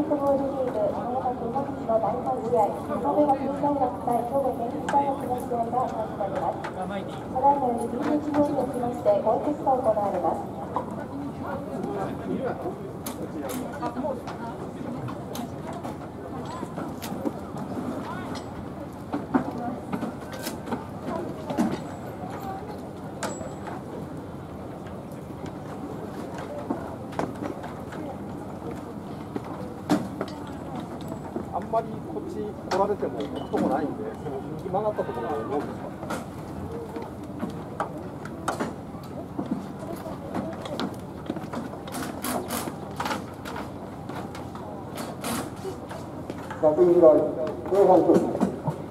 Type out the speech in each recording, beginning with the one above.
トボールリーグ山形県の第3試合、神戸学院大学対兵庫県立大学の試合が始まります。ただいまより B1 号におきまして応接が行われます。 あんまりこっち取られても音もないんで、右曲がったところでどうですか。学院大後半クース。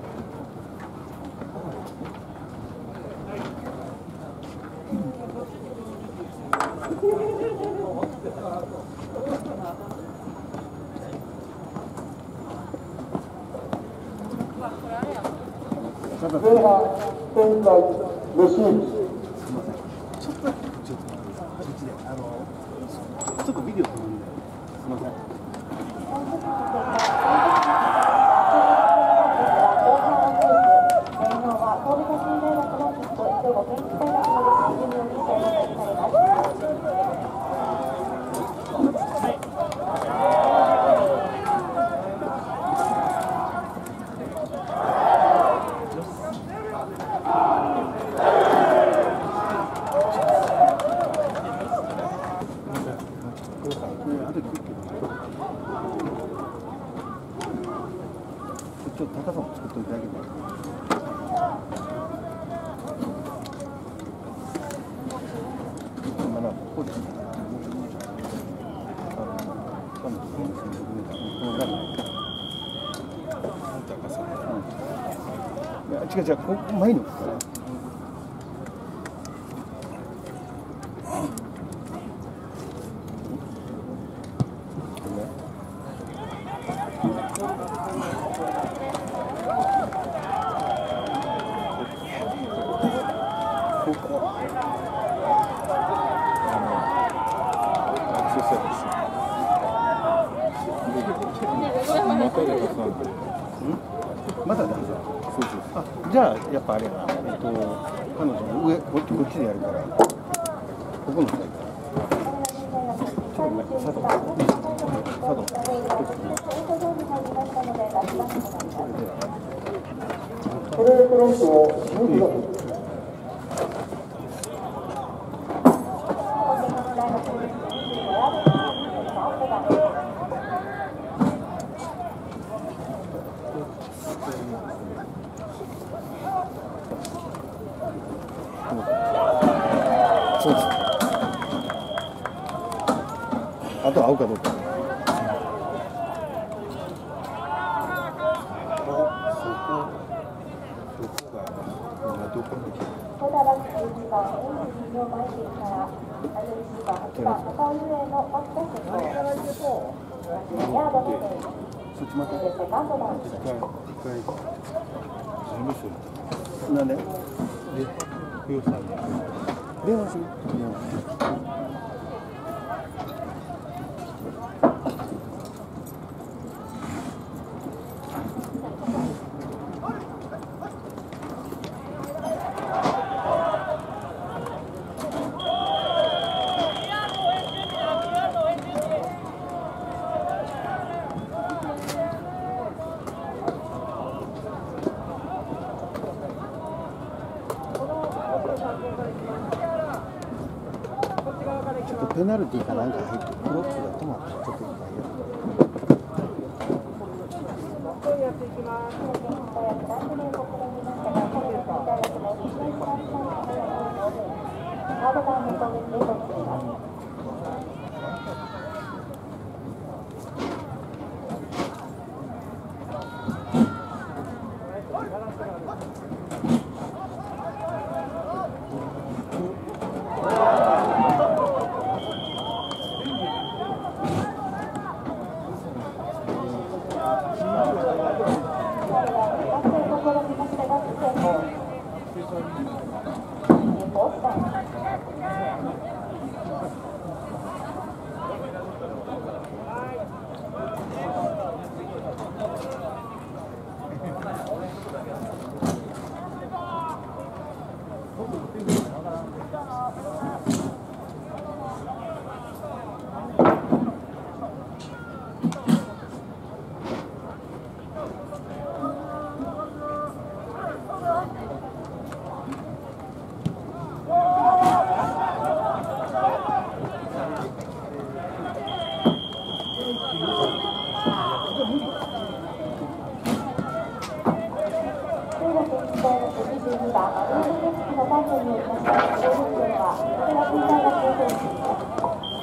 前半現在レシーブ。 ちょっとビデオ撮るんで、すみません。ちょっと高さも作っておいてあげて。今なここで。違う違う、ここ前のから。まだ大丈夫。そうそう。あ、じゃあやっぱあれやな。彼女の上こっちでやるから。ここの人。ちょっと待って、佐藤。 これでフロントを締めください。 そうです。あと合うかどうか。そっち待って。なんで？電話する。ちょっとペナルティーかなんか入ってブロックが止まってちょっといっぱい断点によりまして、総運転はこれが分断が構成しています。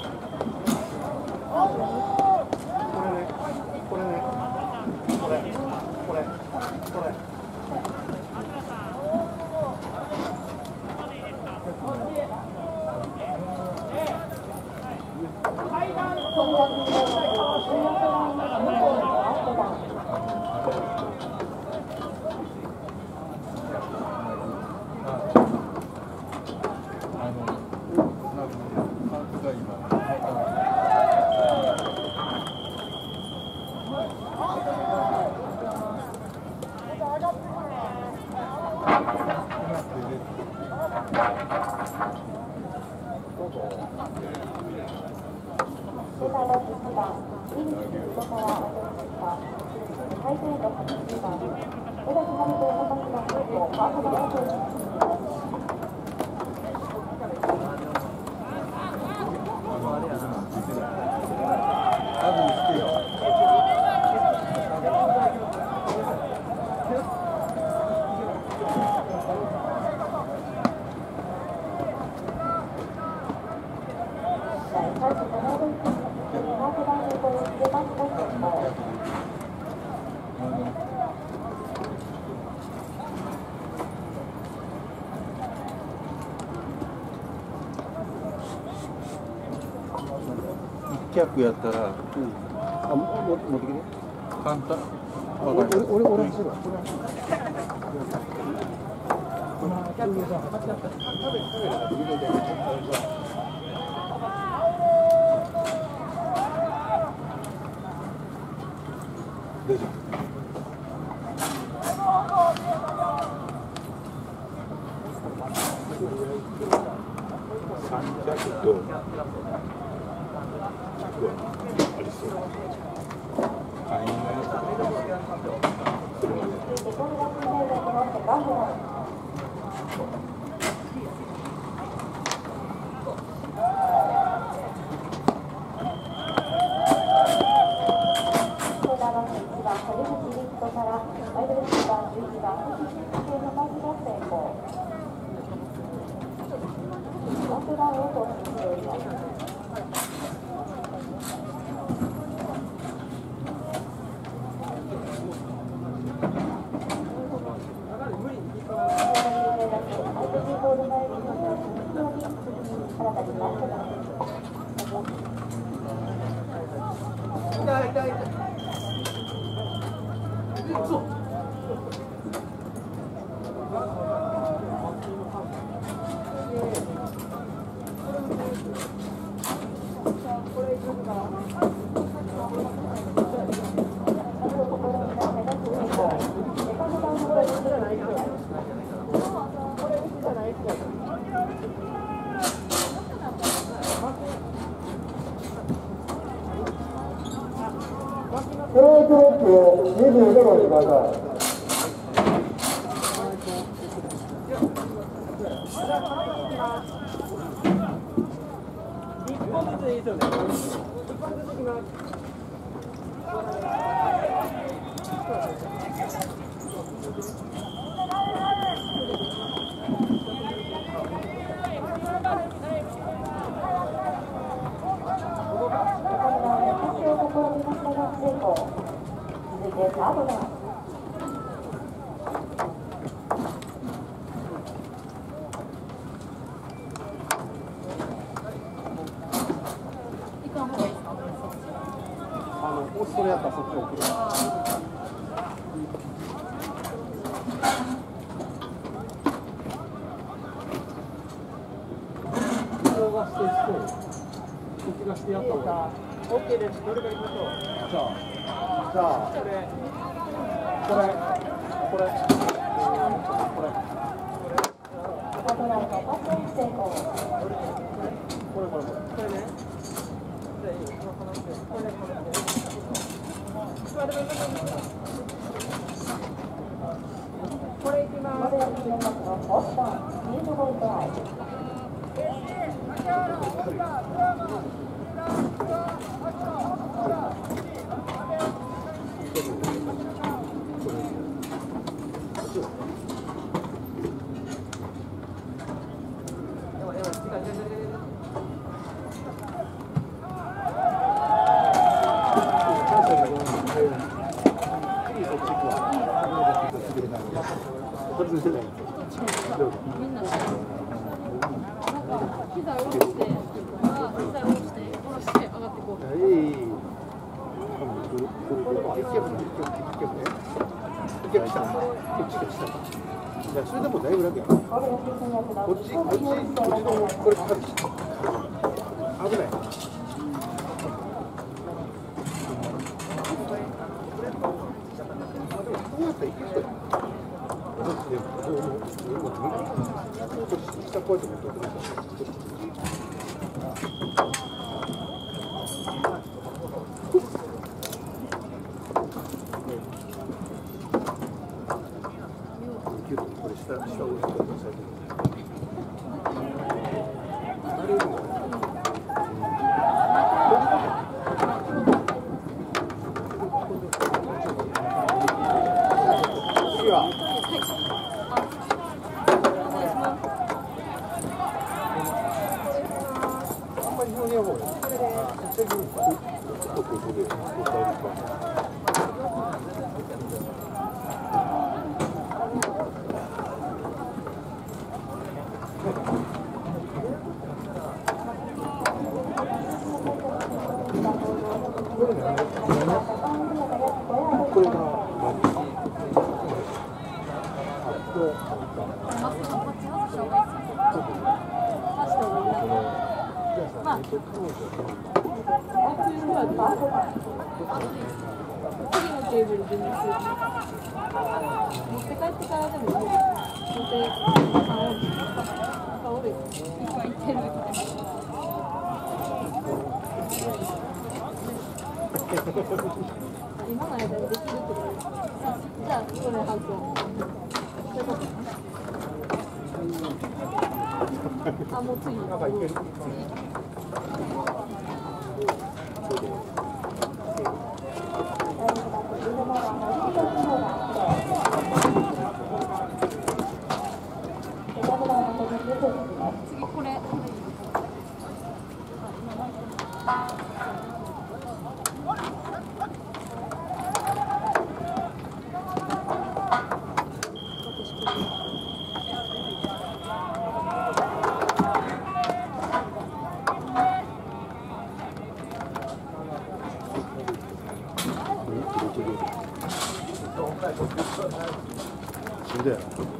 100やったら、あ、持ってきて。簡単。俺にするわ。大丈夫。 フライトロックを25度にしてください。1本ずつでいいですよね。1本ずついきます。もしそれやったらそっちを送る。動画してこっちがしてやった方がいい。OK です。どれからいきましょう。じゃあこれ。これいきます。 外せない。 みんな膝下ろして、膝下ろして、上がってこう。 それでもだいぶ楽や。こっちのこれかかるし。危ない。どうやったらいけそうや。下こうやって持っておく。これ下を押してください。次は。あんまり非常にやばい。 今の間にできるってことです。じゃあ、これ発音。あ、もう次。次これ。 それで。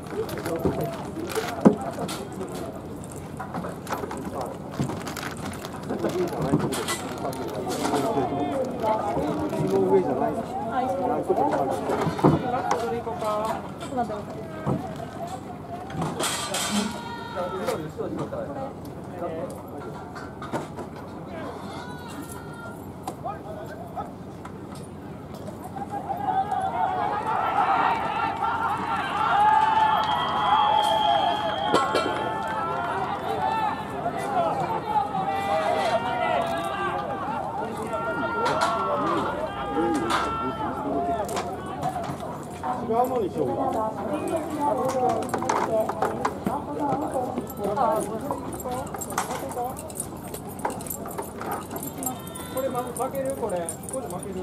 違うのにしようか。 これ負けるこれ。これ負ける。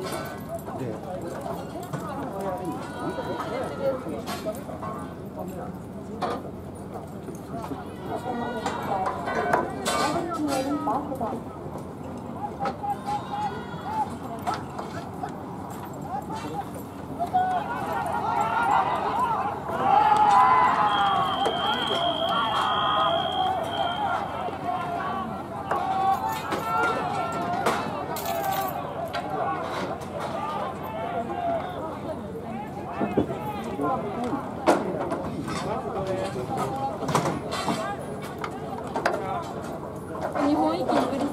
日本一にグリス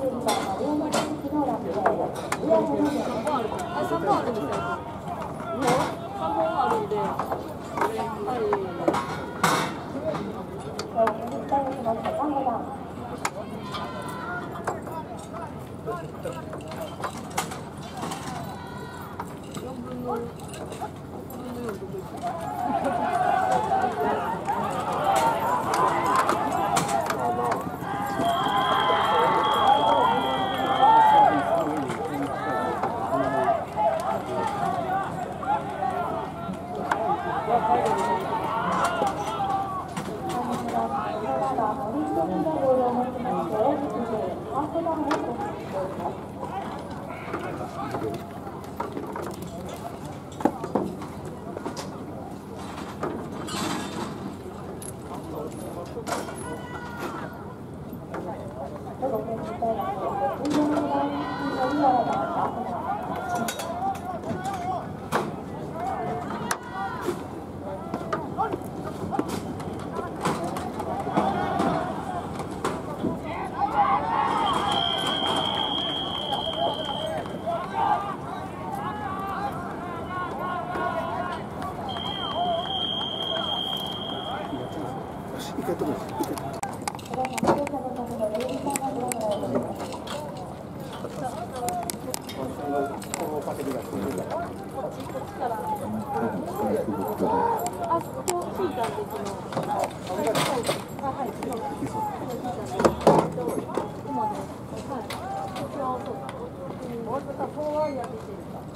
3本あるんですよ。3本あるんで、 回止めて。 ただいまご乗車のためのレールサーがご覧になられています。 あ、今日聞いたんで、昨日。あ、はい。昨日聞いたんで。今ね、はい。今日そう。もうちょっとフォアやっていいですか。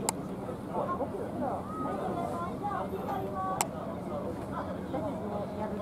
ご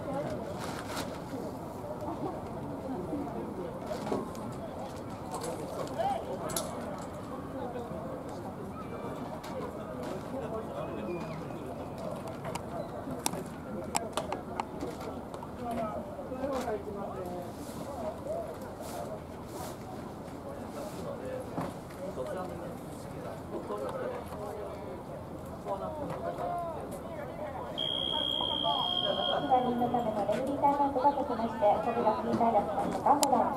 人のためのレフリータイムアウトが解きまして、これがフリータイムのセカンドダウン。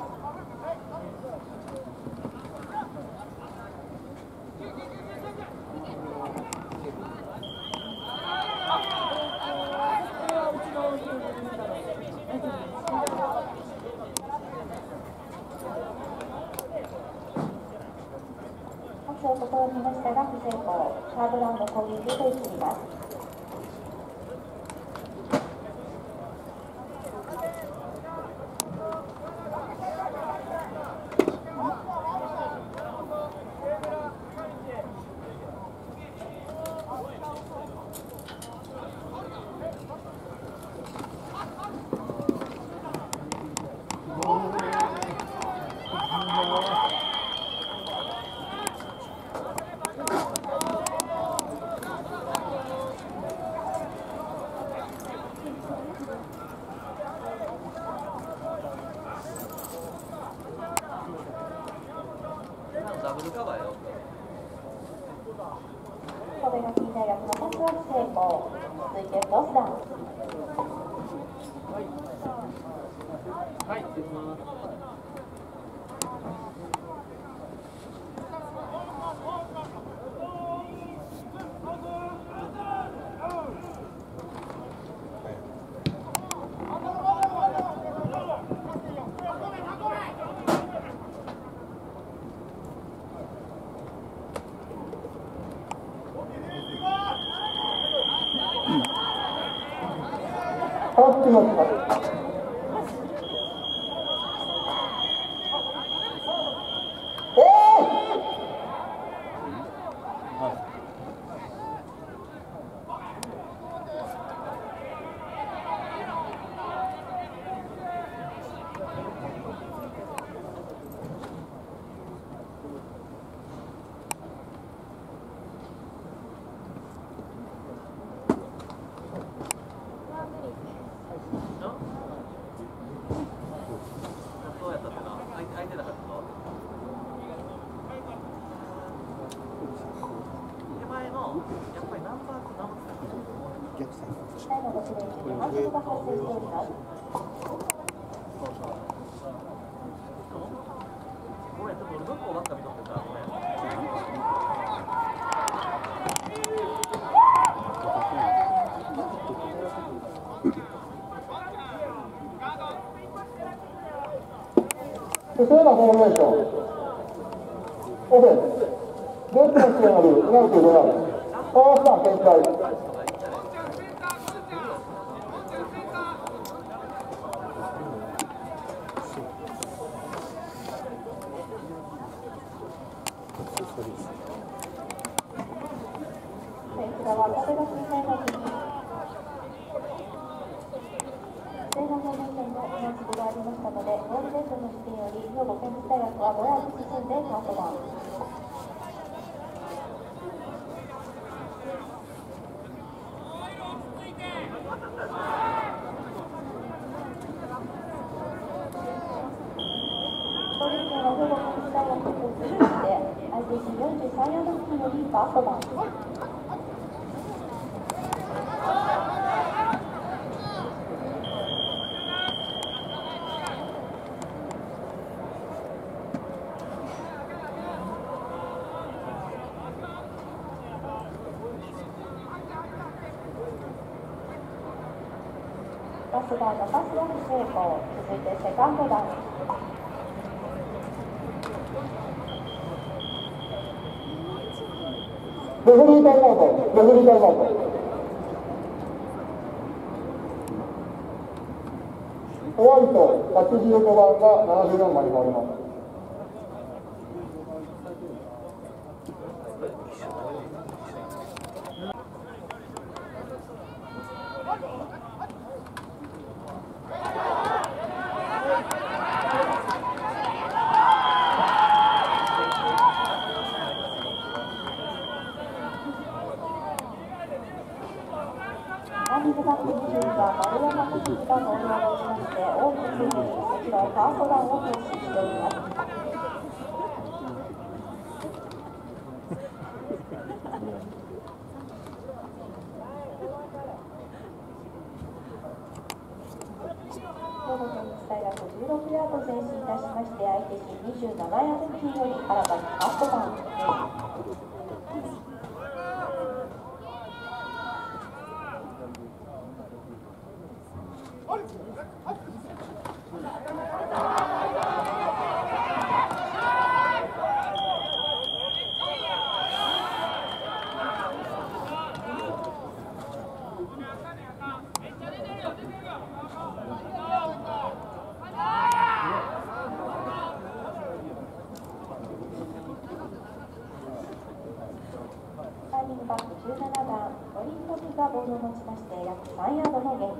パスを試みましたが不成功。サードラウンド攻撃と移ります。神戸学院大学のパスは成功。続いてフォースダウン。 はい、失礼します。 変わってますか。 最後のプレーで反則が発生しております。 ごめん、ちょっと俺どこばっか見とってた。ごめん。 不正なフォーメーション。オフェンス。レフトの視点あるペナルティーである。フォースダウン展開。 こちらは神戸学院大学に前半フォーメーションの反則がありましたので、ゴールデントの時点より兵庫県立大学はドライブ進んでカウントダウン。攻撃権は兵庫県立大学に移りまして、相手陣43ヤード付近よりファーストダウン。バスバーのパスは不成功。続いてセカンドダウン。 レフリータイムアウト。レフリータイムアウト。ホワイト85番が74番に変わります。 ングバック22番丸山選手がボールを持ちまして、大きくこちらファーストダウンを開始しております。兵庫県立大学16ヤード前進いたしまして、相手陣27ヤード付近より新たにファーストダウンです。バック17番オリントキがボールを持ちまして約3ヤードのゲイン。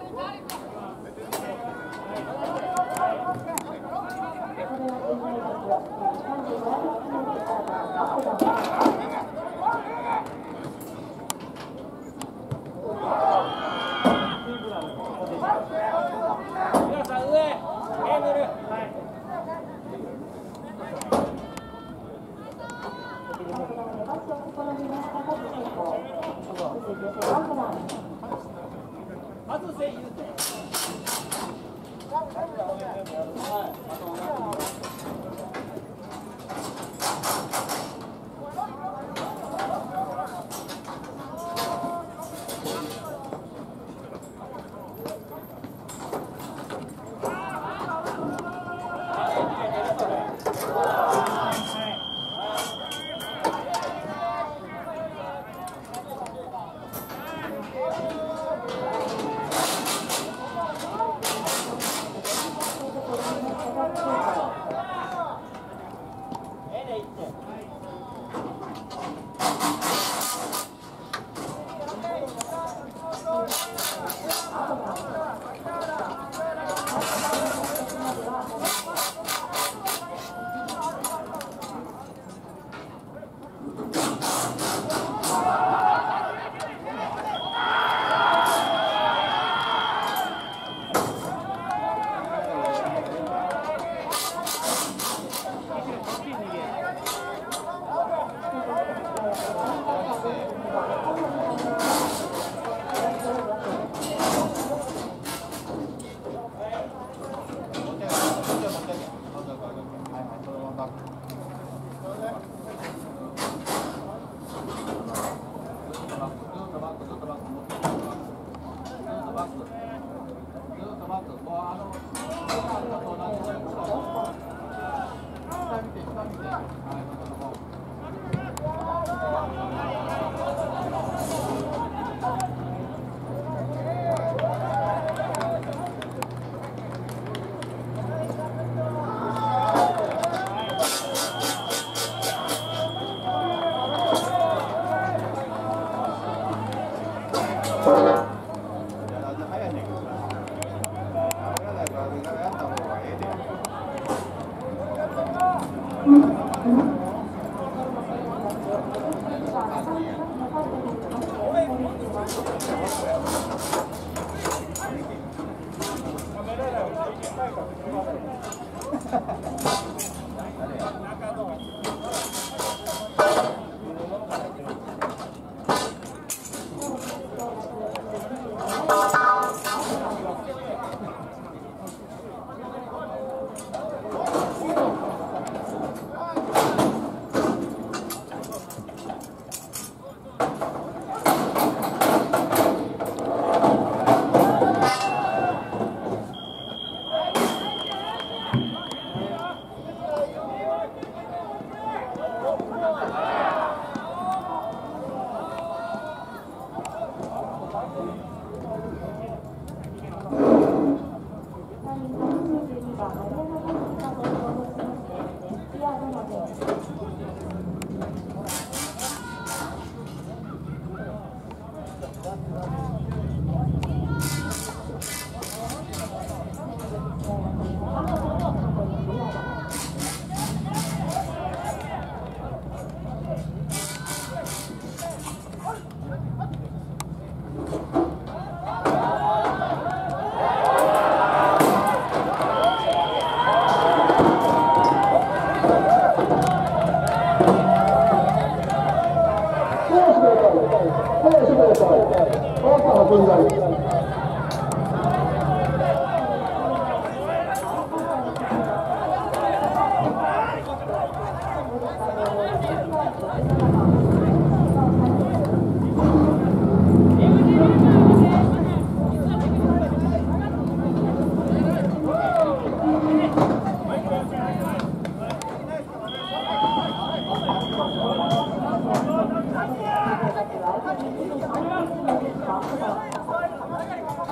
Thank you.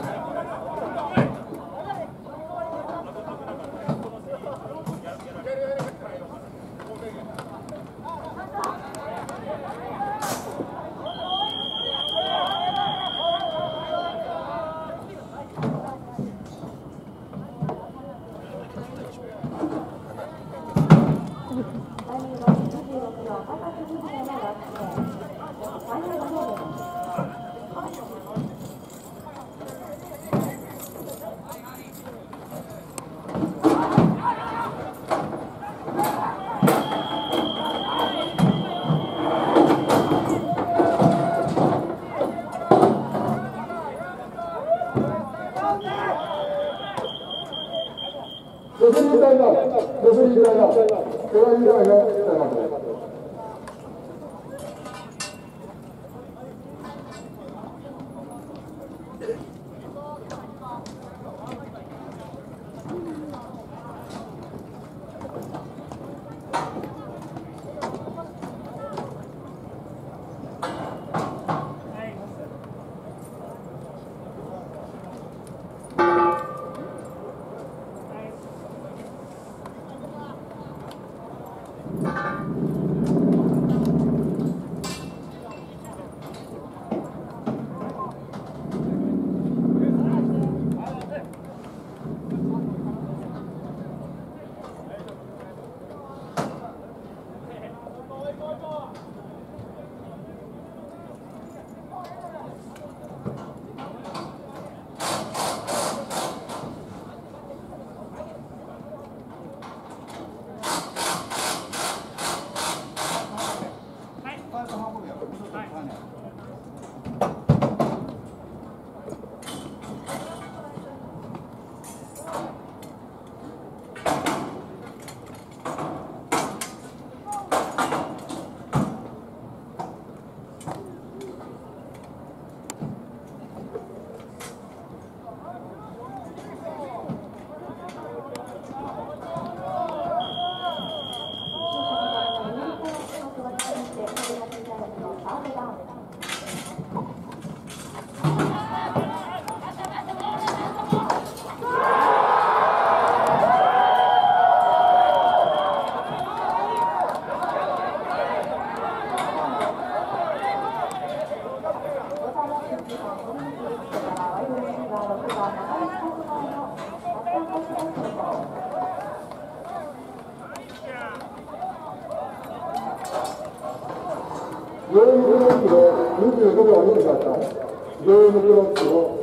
ゲームブロックを25秒にください。ゲームブロックを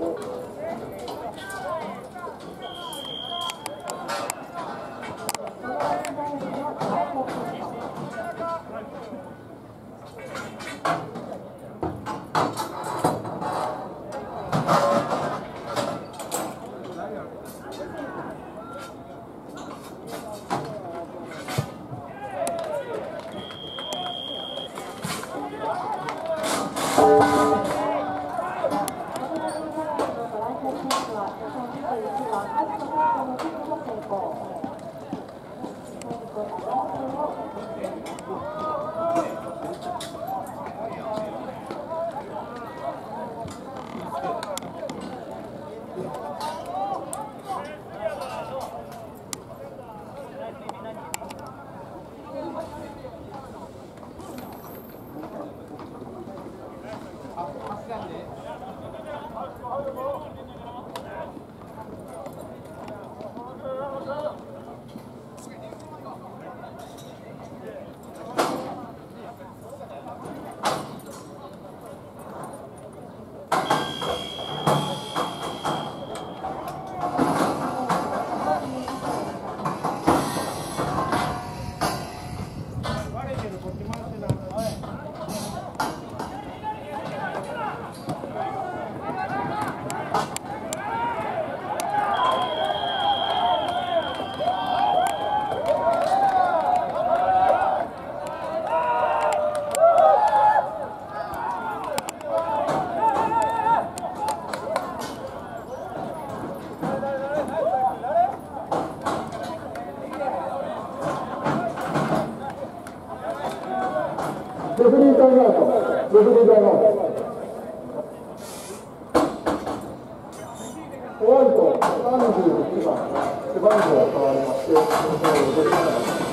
レフリータイムアウト。レフリータイムアウト。ホワイト31番、背番号が変わりまして、57番。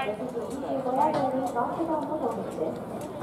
25ヤードよりバックダウンの攻撃です。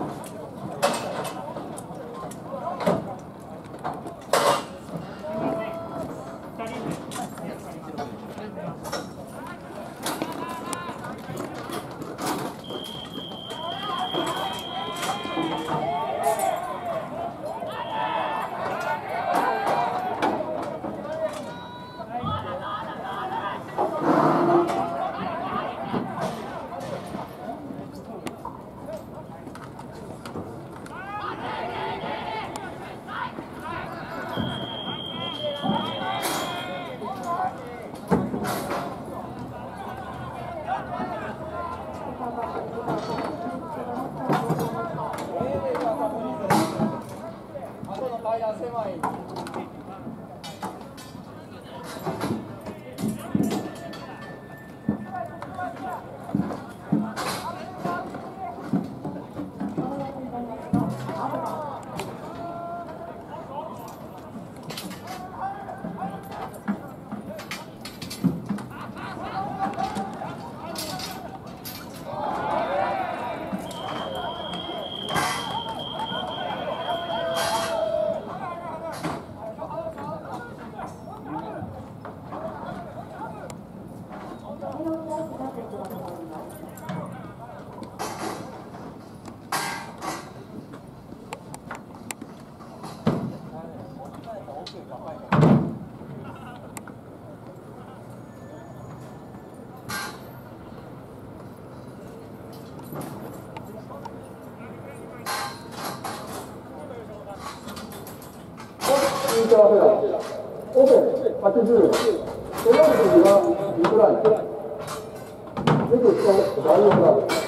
インターフェラー、オペ80、ペナルティは2トライ、ネクスト第4ラウンド。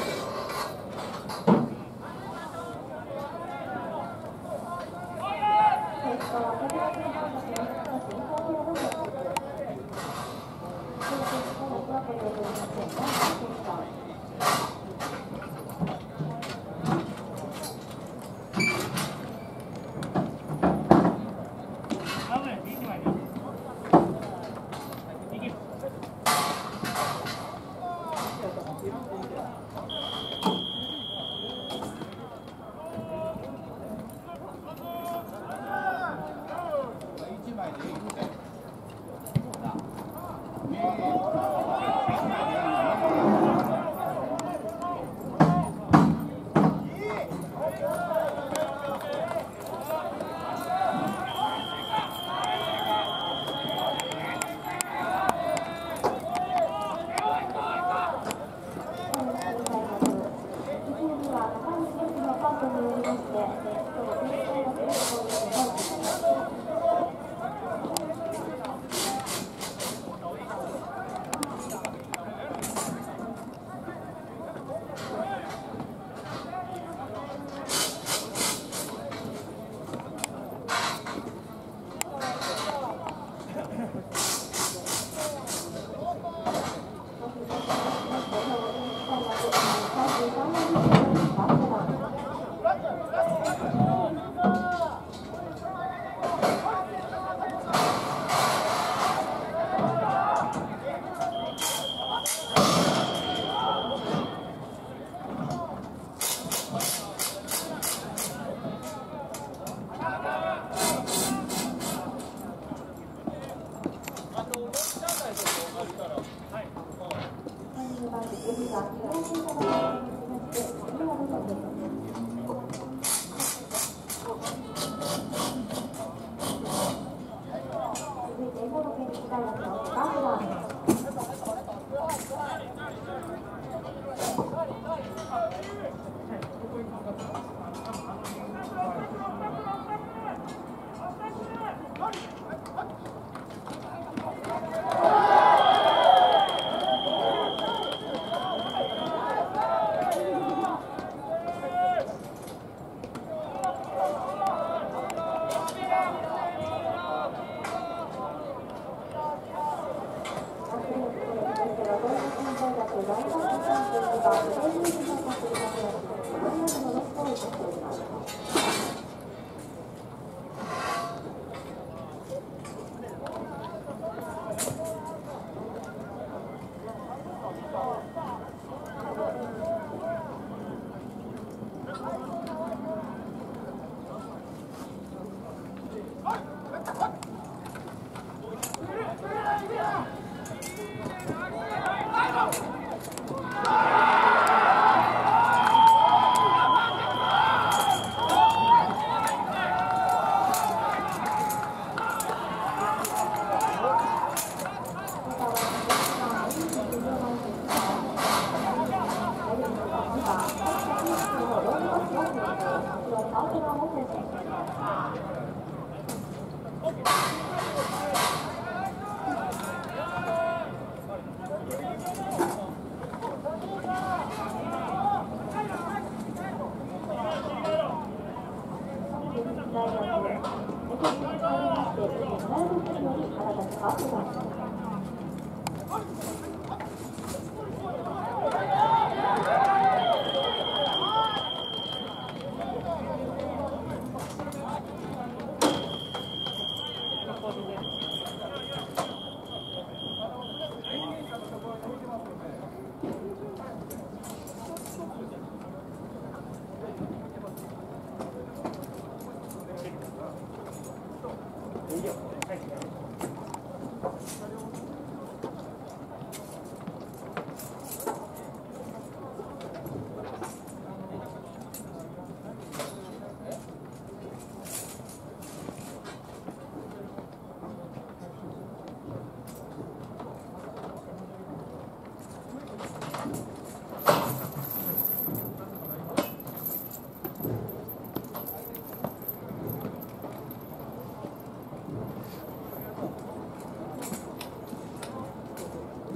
こ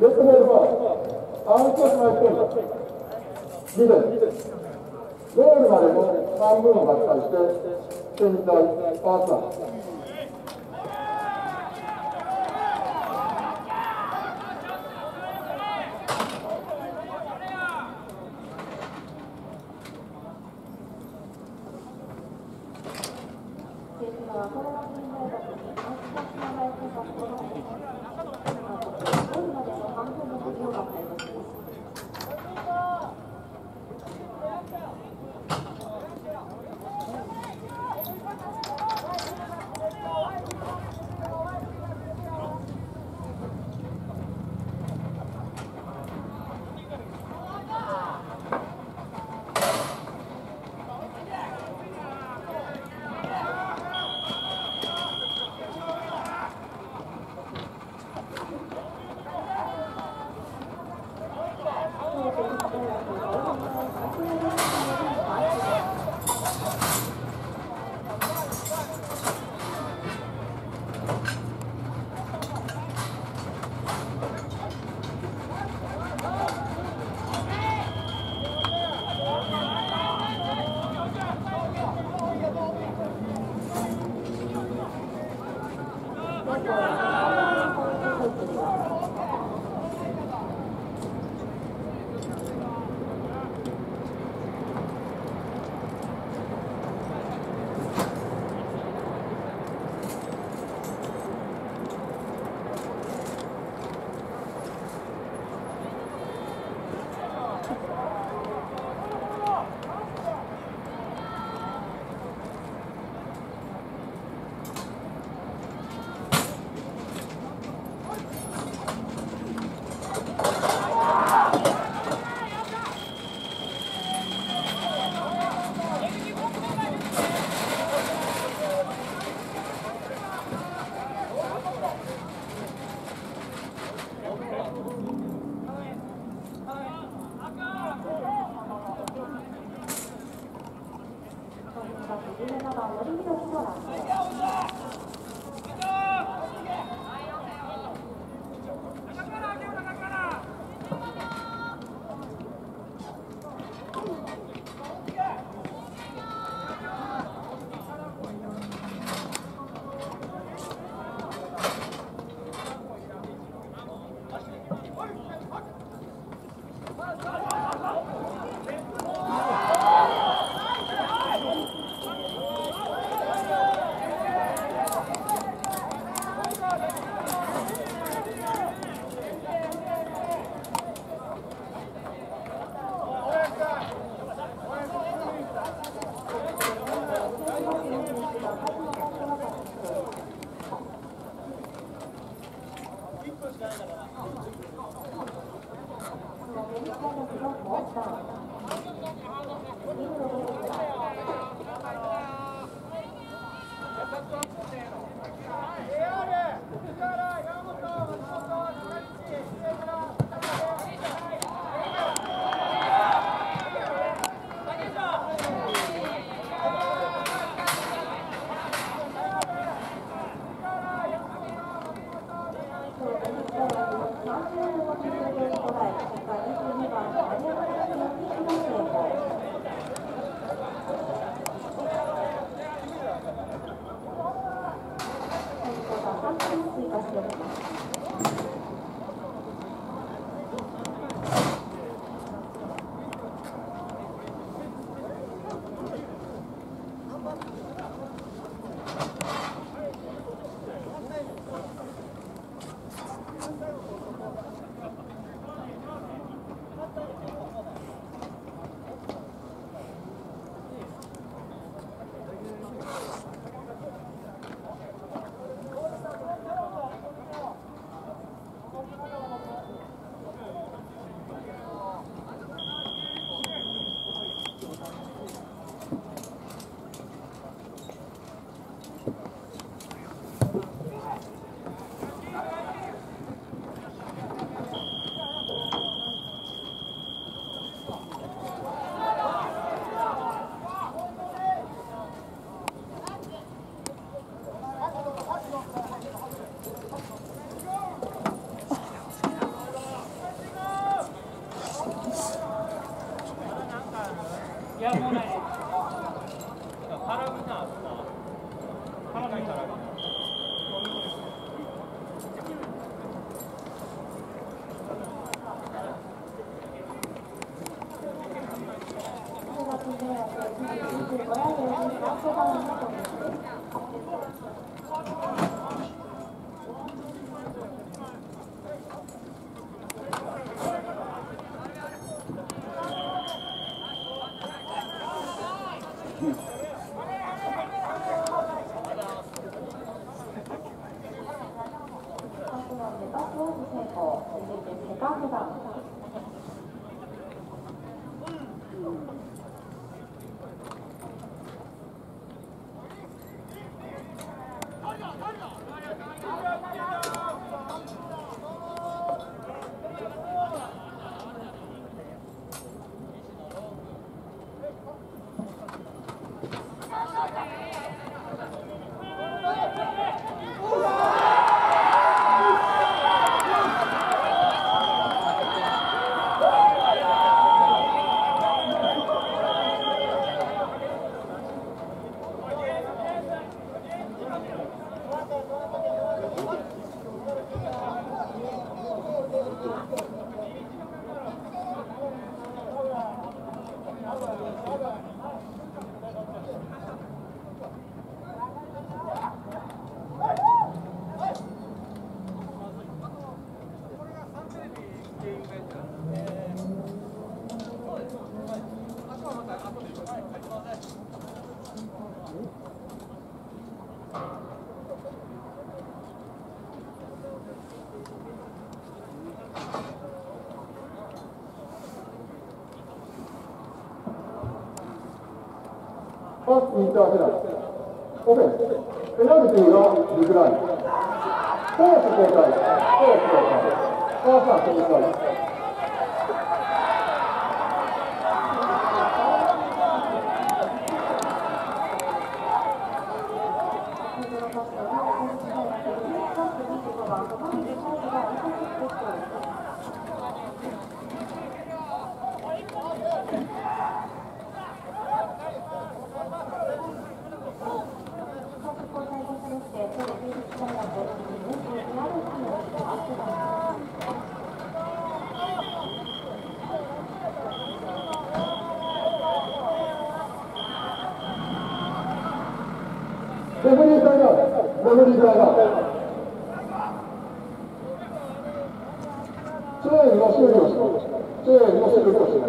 Get the ball. Answer my question. Leader. ゴールまでの半分を合体して全体パーツワン。 追加しておりやもうない。絡みな。絡みから。 ファーストインターフェランス、オフェンス、ペナルティーがリクライン、コース交代、ファースト交代。レフェリータイムアウト、レフェリータイムアウト。チェーンの修理をします。チェーンの修理をします。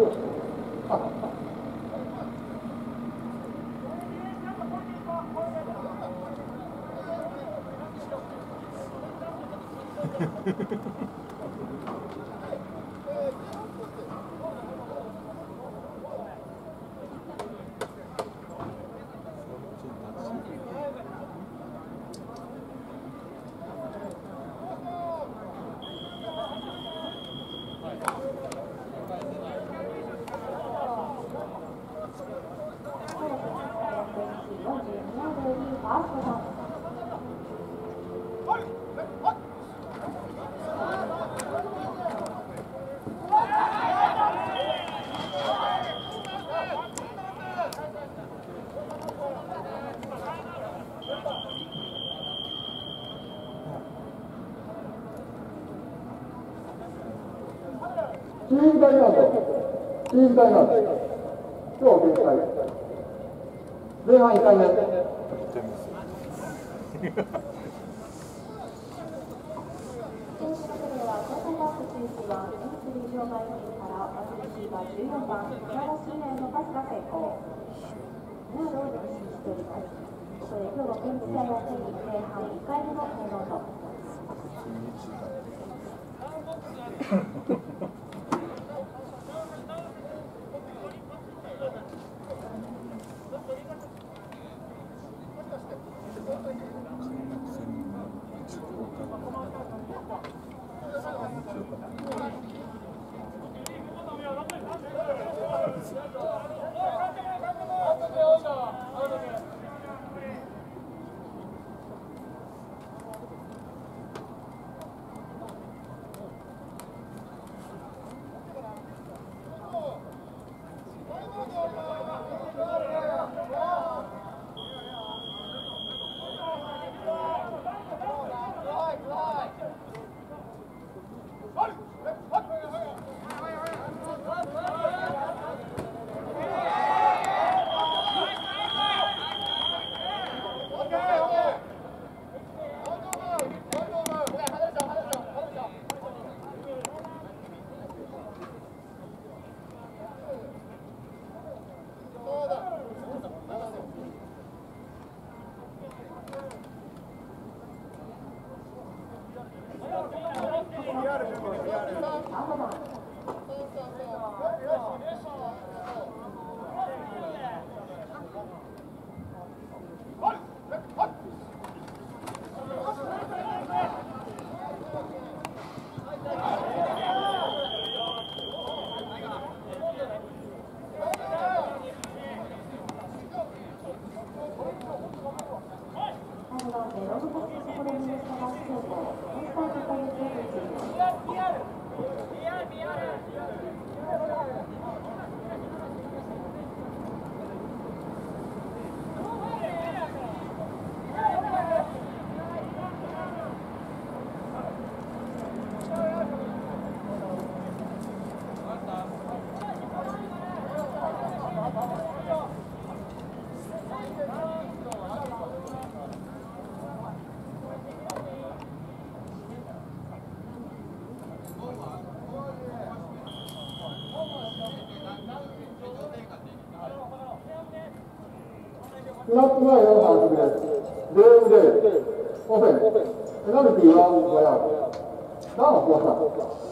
チームタイムアウト、チームタイムアウト、今日限界、前半1回目。 14番、船橋市内のパスが成功。などを実施しております。ここで今日の現地試合を手に前半1回目のメロンと。 スナップ前の反則です。0-0、オフェン、ペナルティーは5ヤード。ダウンは4サー。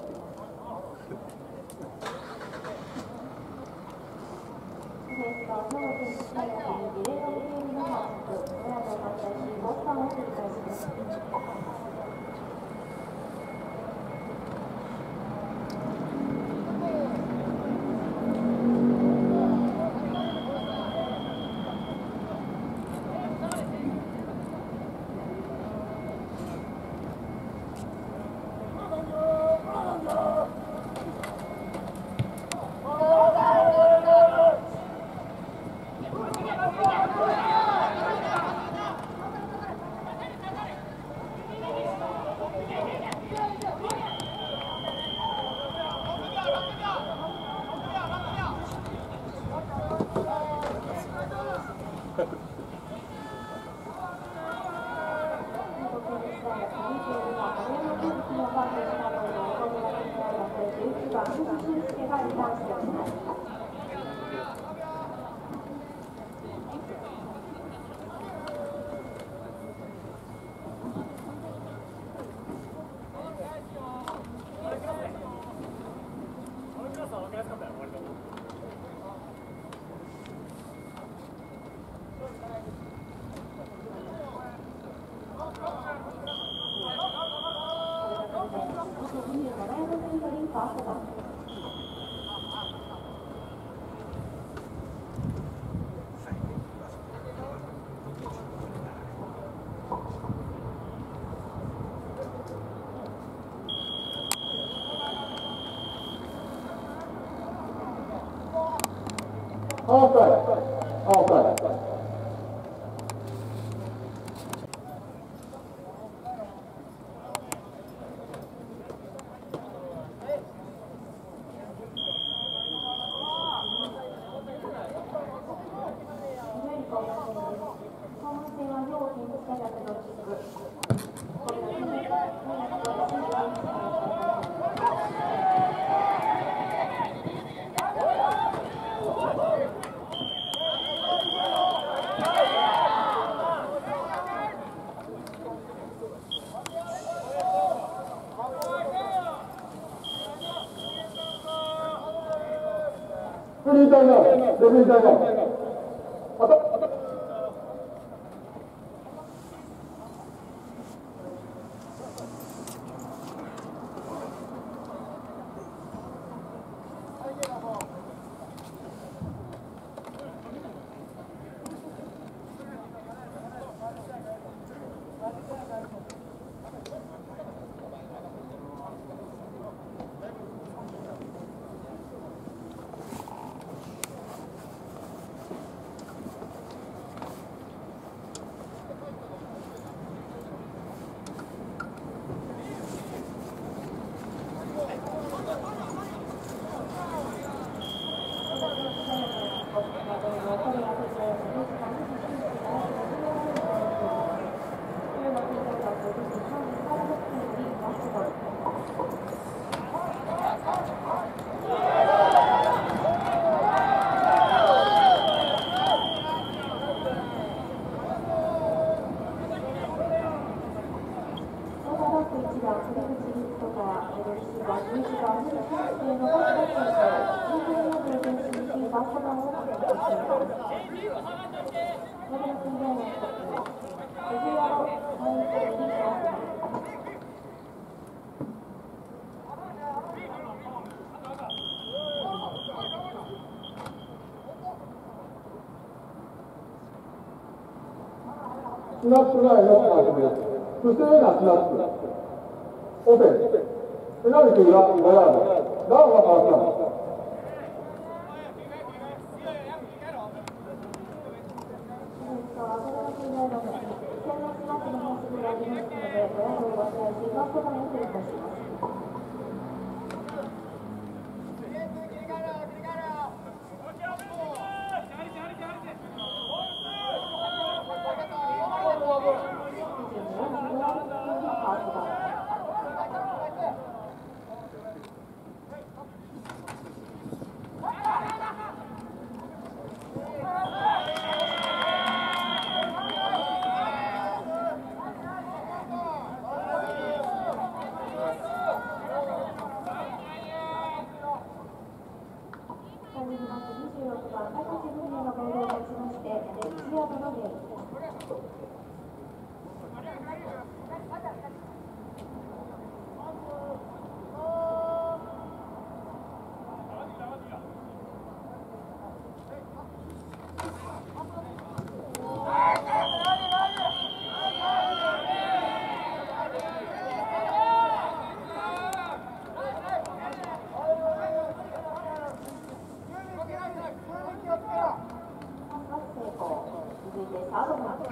フリータイムアウト、レフェリータイムアウト。スナップ前の反則です。不正なスナップ。オフェン、ペナルティーは5ヤード。ダウンはファーストダウン。 アドバン。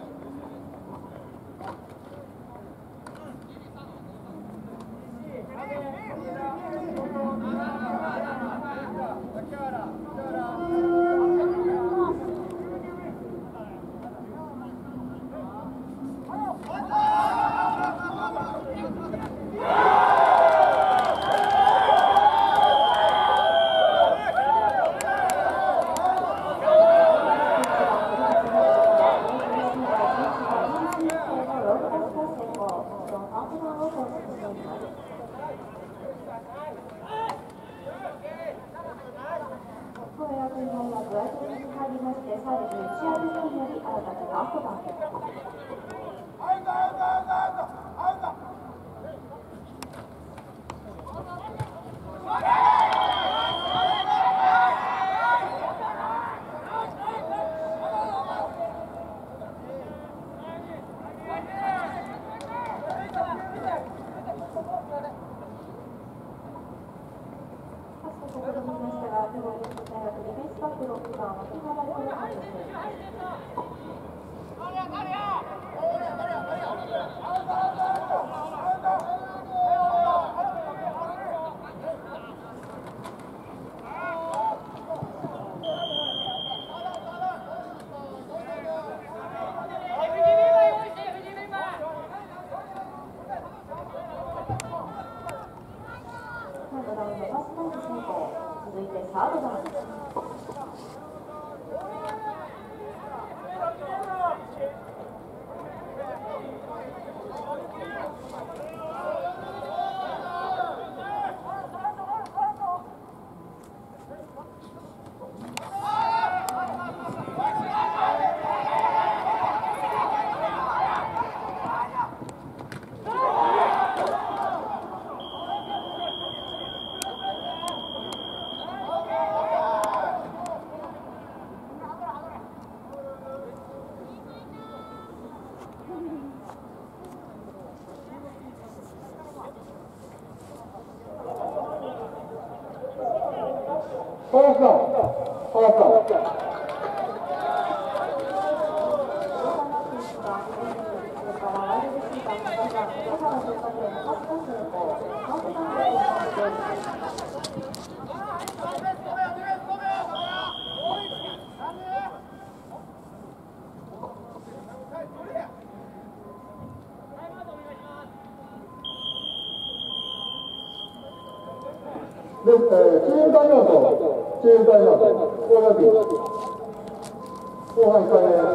続いてサードダウン。 チームタイムアウト、チームタイムアウト、高学院、後半1回目。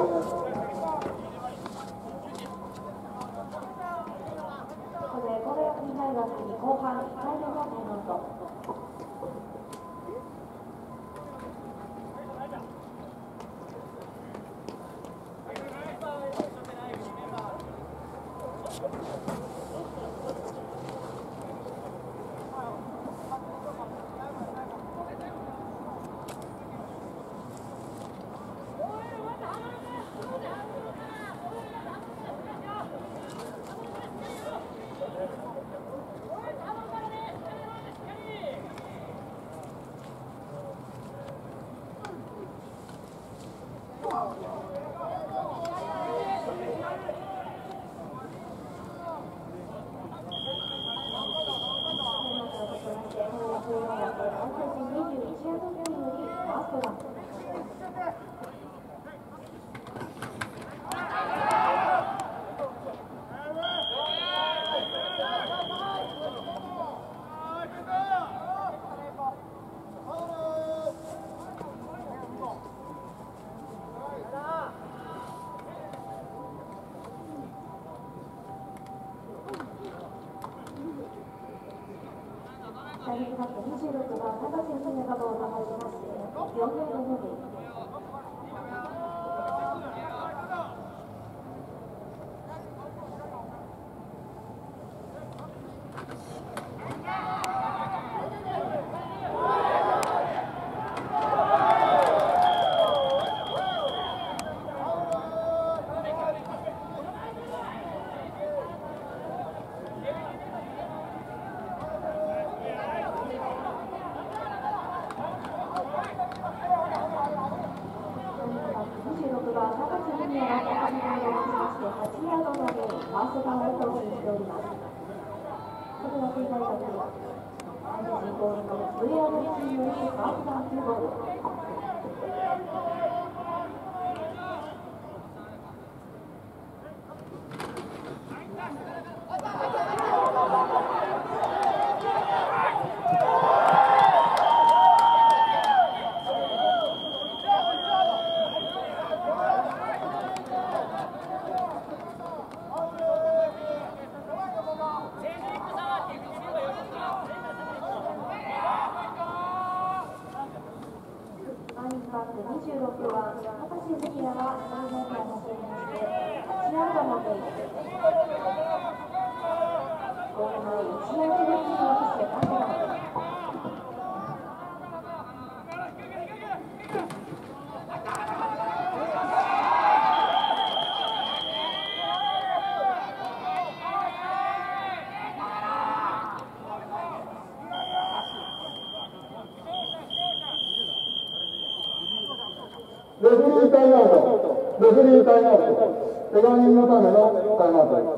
ここで高学院大学に後半1回目のタイムアウト。26番、長瀬姫がボールを始めまして、4名のムービー。 ト版を更新しております。それでは正解がです。人工の VRC によるハーフバンクボール。26番、高橋関也は3年間の経験して8安打のペース。ゴール前1ヤード目にはセカンドラン。 レフェリータイムアウト、レフェリータイムアウト、怪我人のためのタイムアウトです。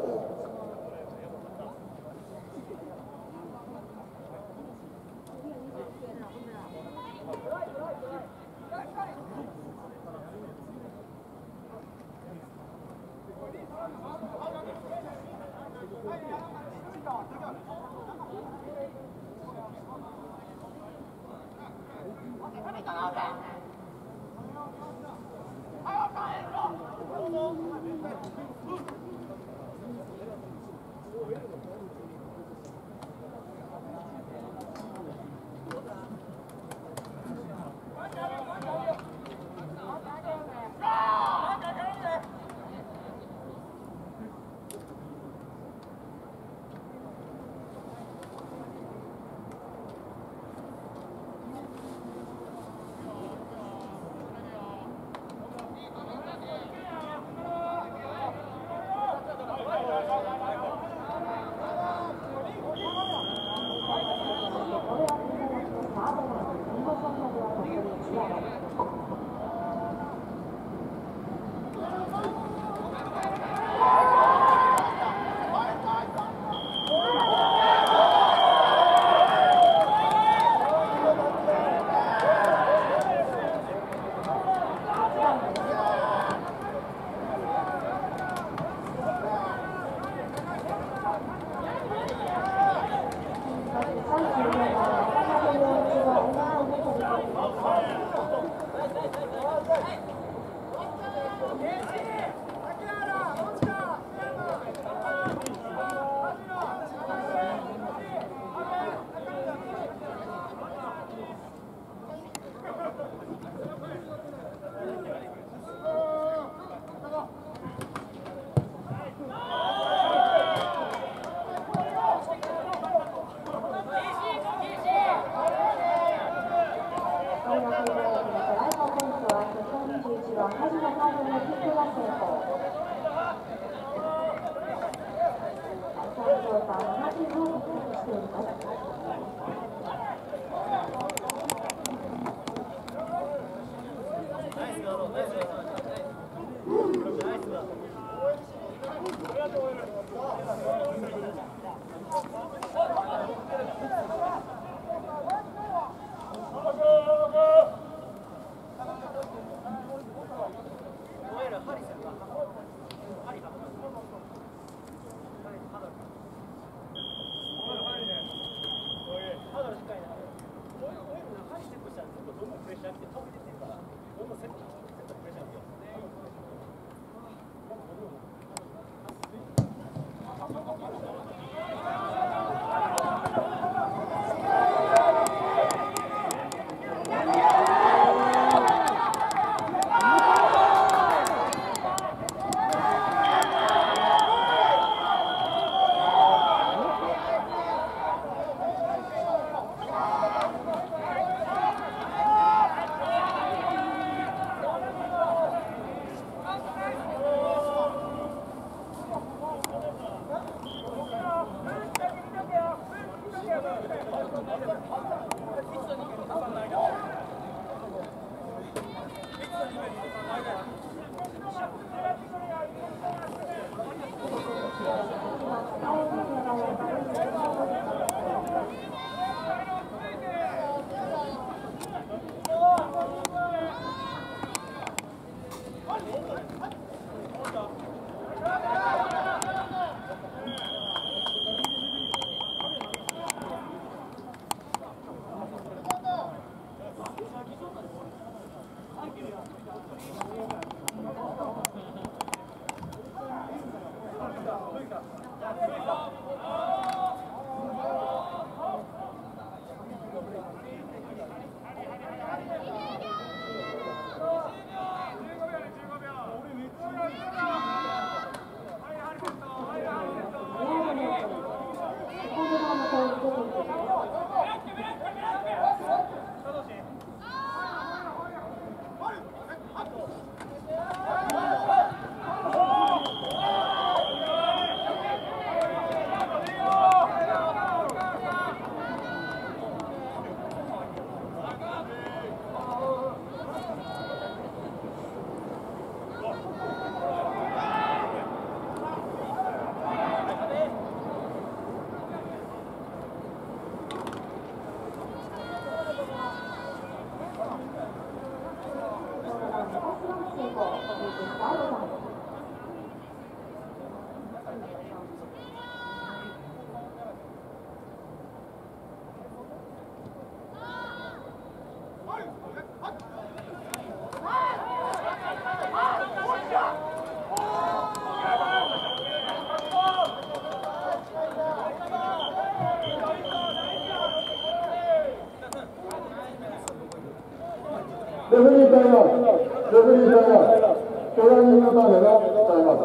レフェリータイムアウト。レフェリータイムアウト。怪我人のためのタイムアウト。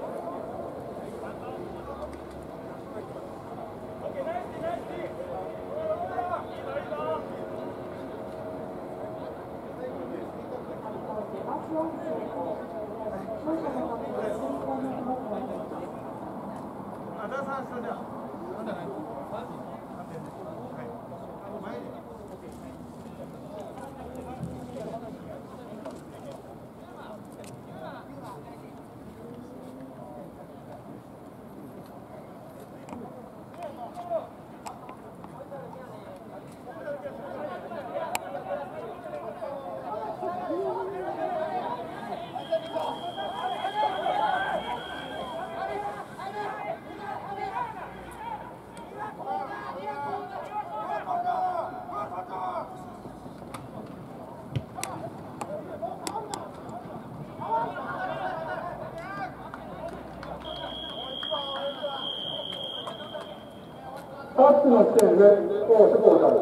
タッチの時点で攻守交代。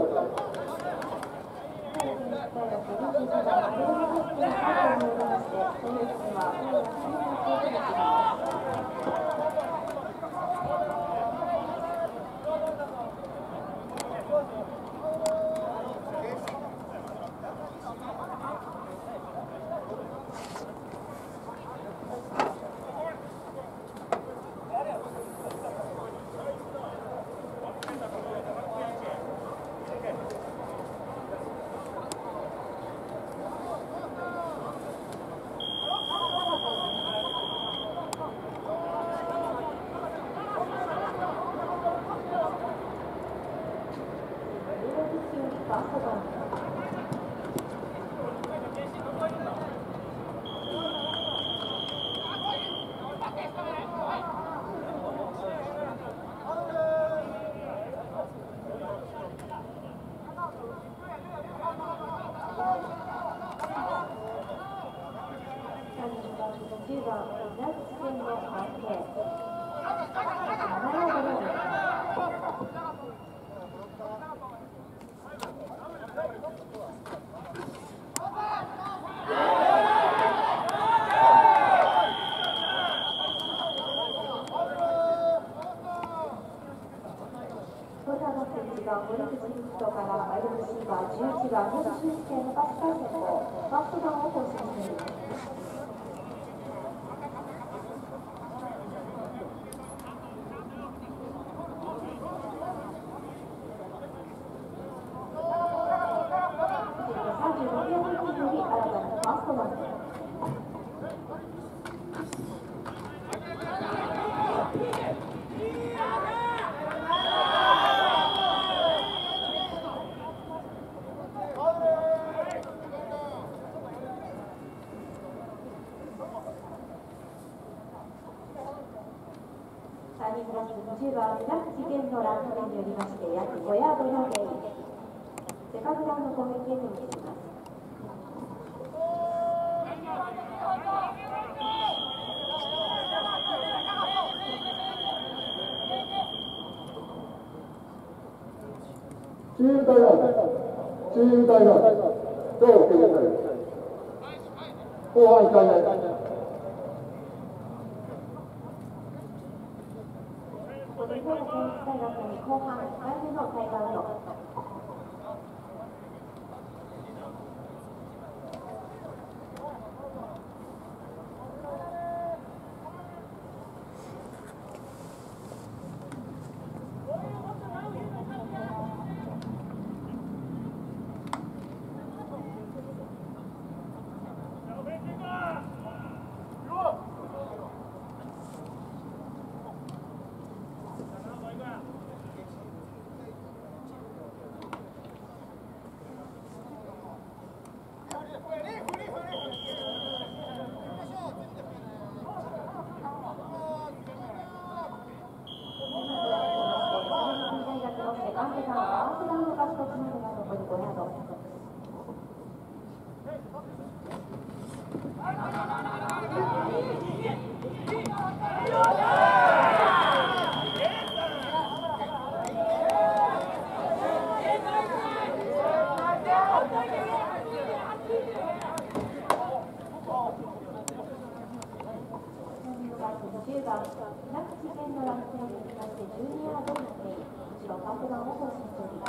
10番ジャッジゲンのランナーによりまして約5ヤードのゲイン。セカンドラウンド攻撃へと移ります。 チームタイムアウト。チームタイムアウト。超経験タイム。後半1回目。 後半1回目のタイムアウト。 は中地点のランクに向きまして12ヤードになっている後ろカップ板を更新しております。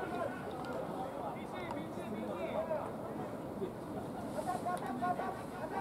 第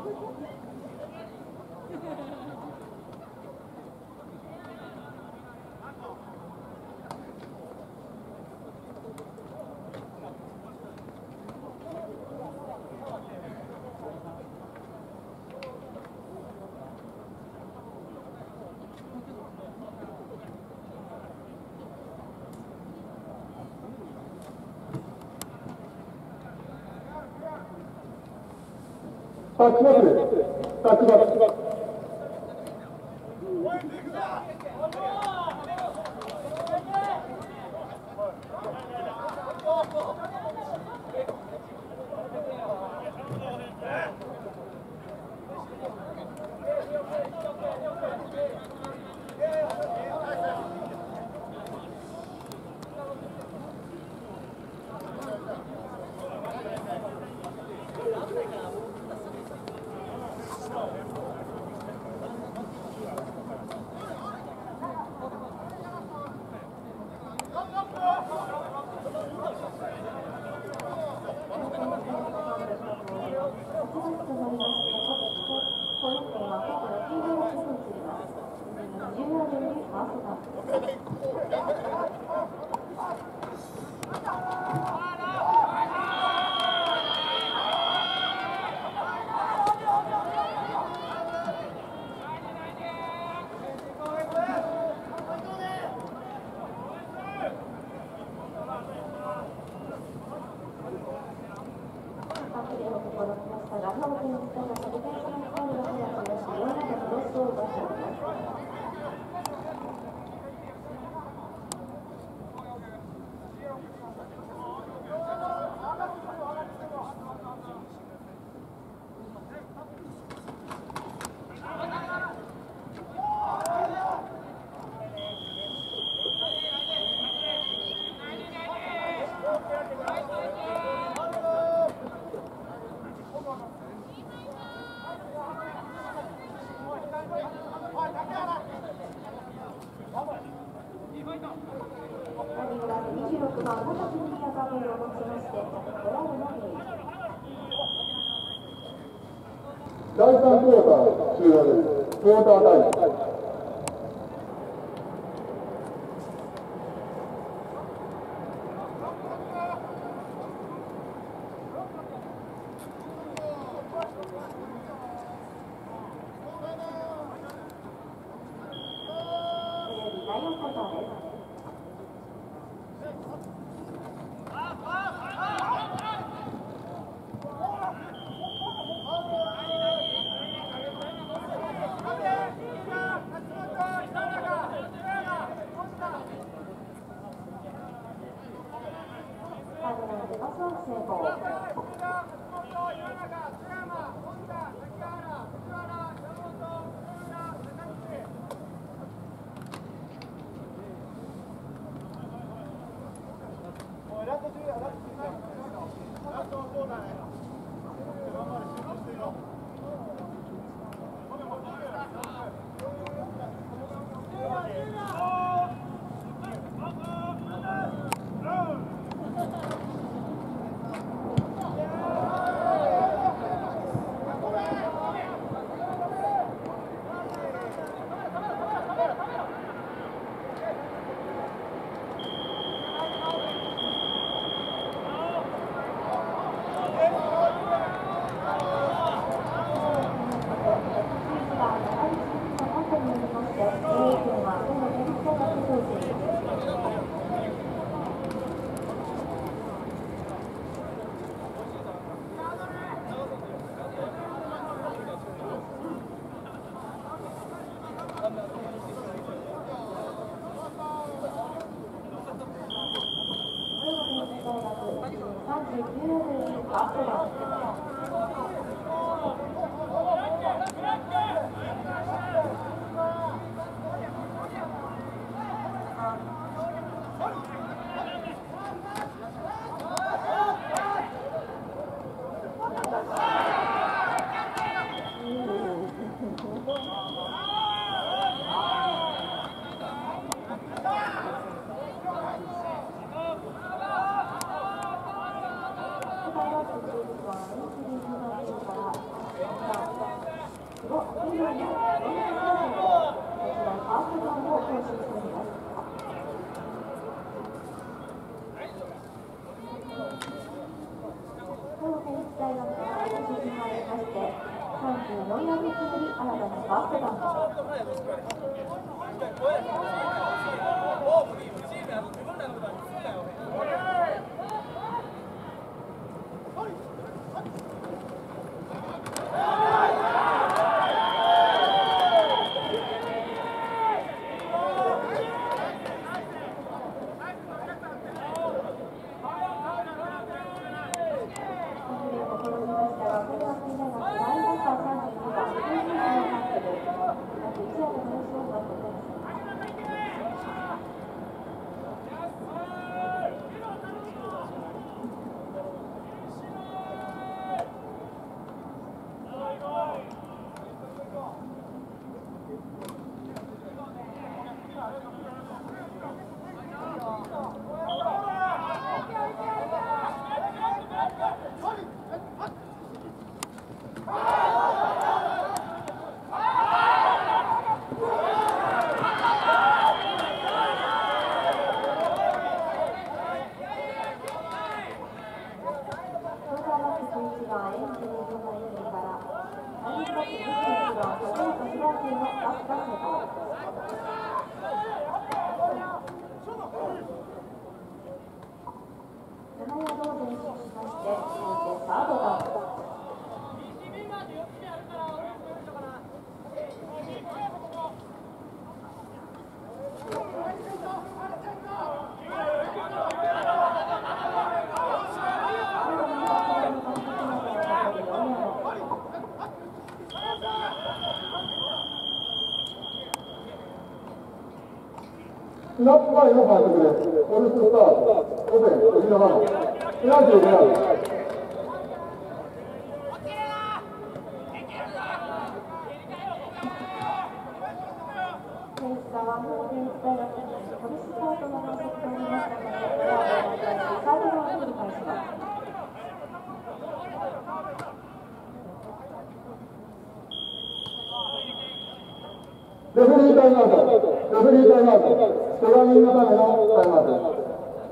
タッチバックです。タッチバック。 26番、元ジュニアカメルをもちまして、ドラムのヘイ。 第3クォーター終了です。クォータータイム。 第4クォーターです。 スナップ前の反則です。オルススタート、オペン、17番、ペナルティーを狙う。レフェリータイムアウト、レフェリータイムアウト、怪我人のためのタイムアウト。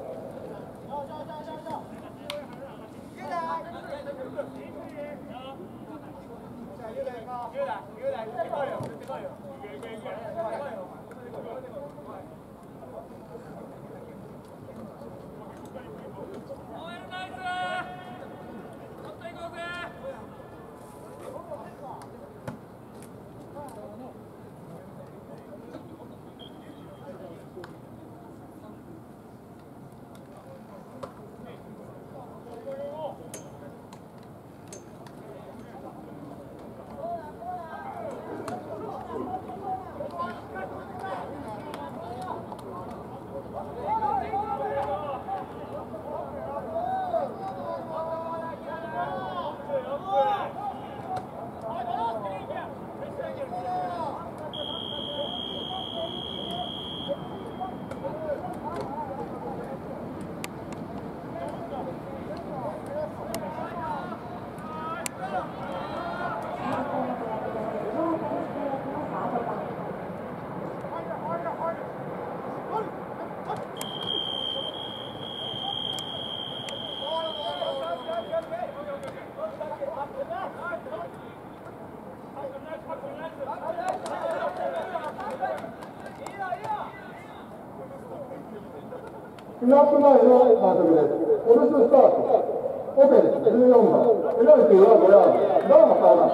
スナップ前の反則です。オルススタート、オペン、14番、ペナルティーは5ヤード、ダウンは変わらない。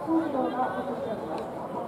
幸次郎が放送しております。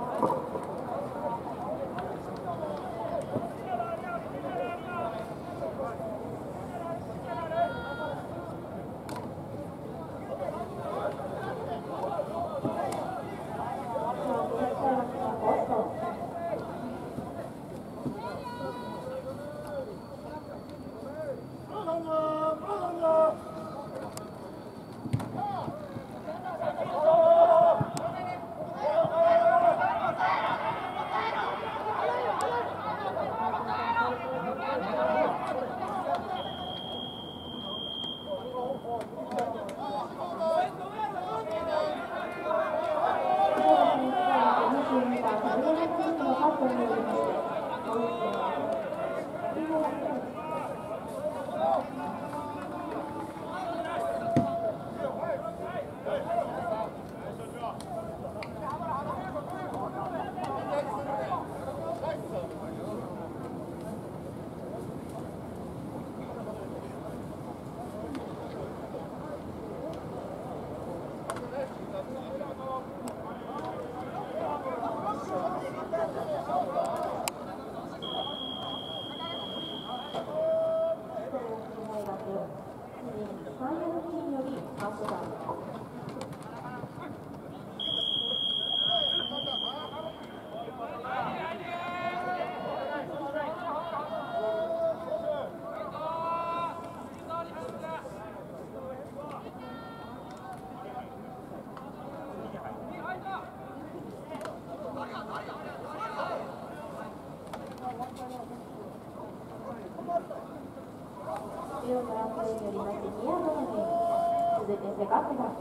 両グランプリによりまして2ヤードのゲーム、続いてセカンドダウン。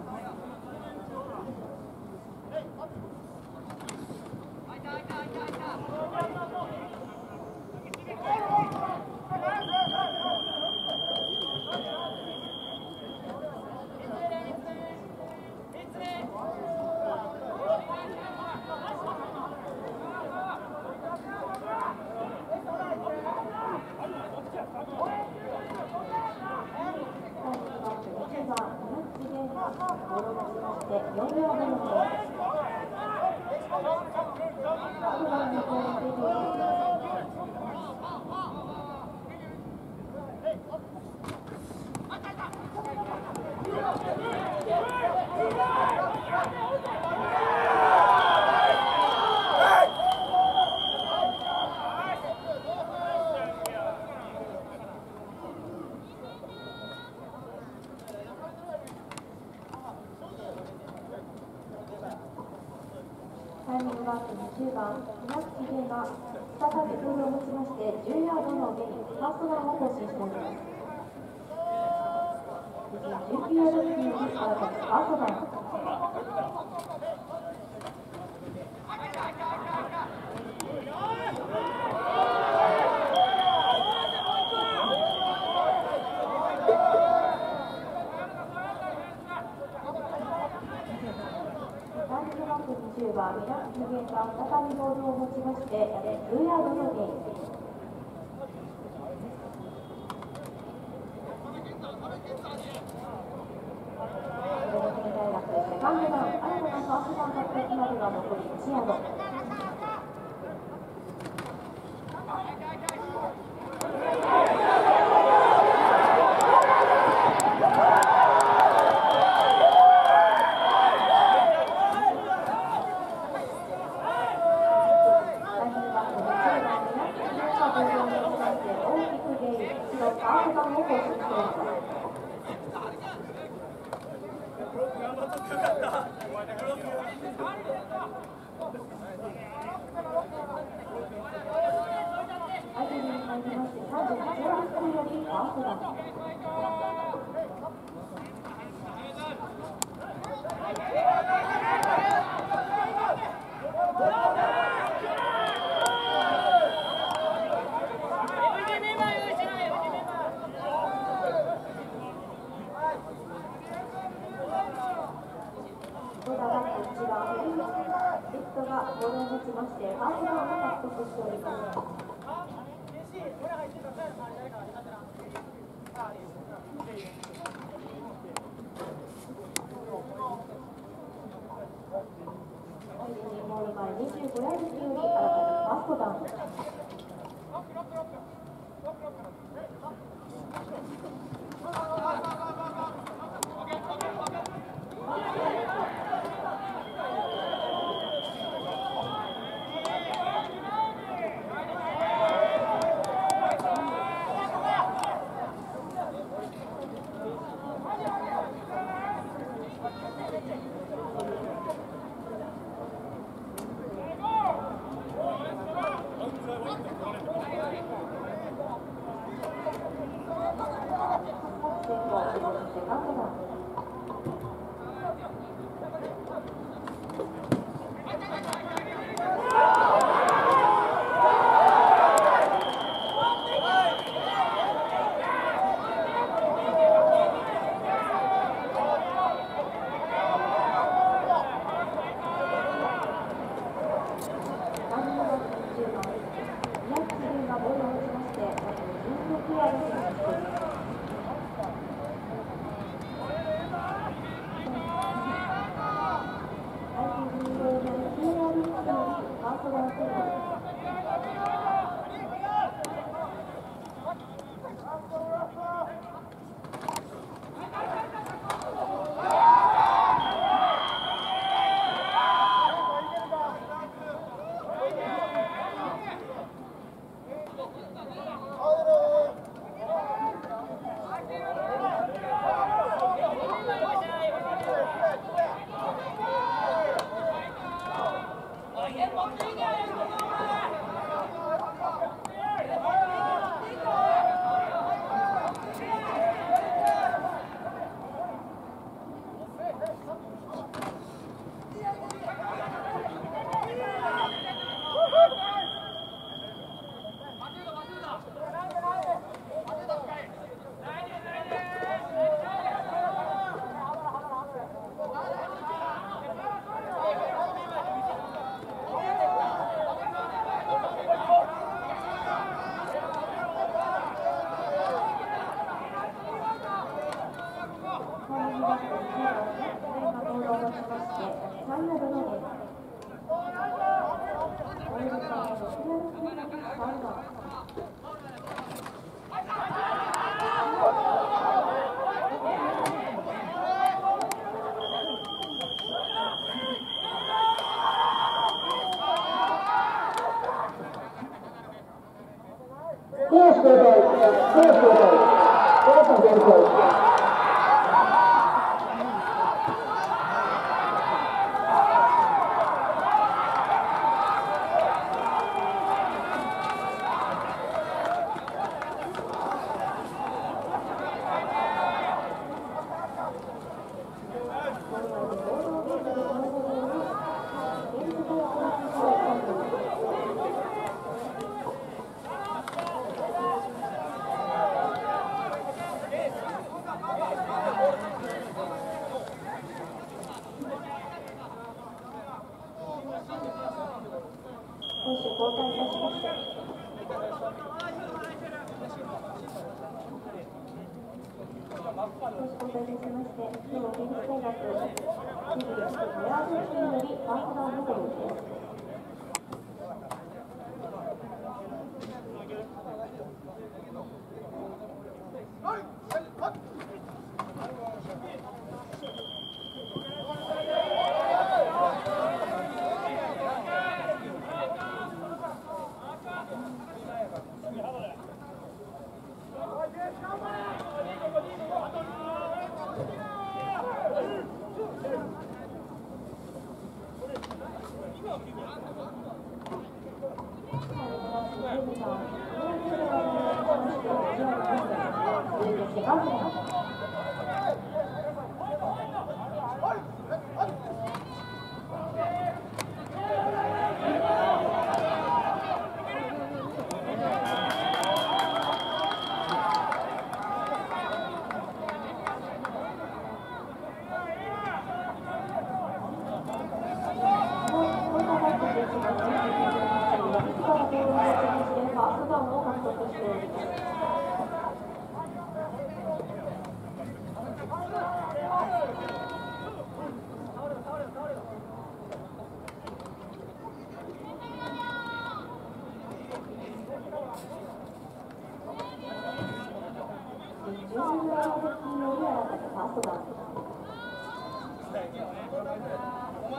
タイミングバック20番、稲月源が再びボールを持ちまして10ヤードのゲイン、ファーストダウンを更新しております。19ヤード付近よりスタート、ファーストダウン。20番、稲月源が再びボールを持ちまして10ヤードのゲイン。大学セカンドダウン、新たなファーストダウン獲得までは残り1ヤード。ボールを持ちましてファーストダウンを獲得しております。 25ヤード付近よりあらかじファーストダウン。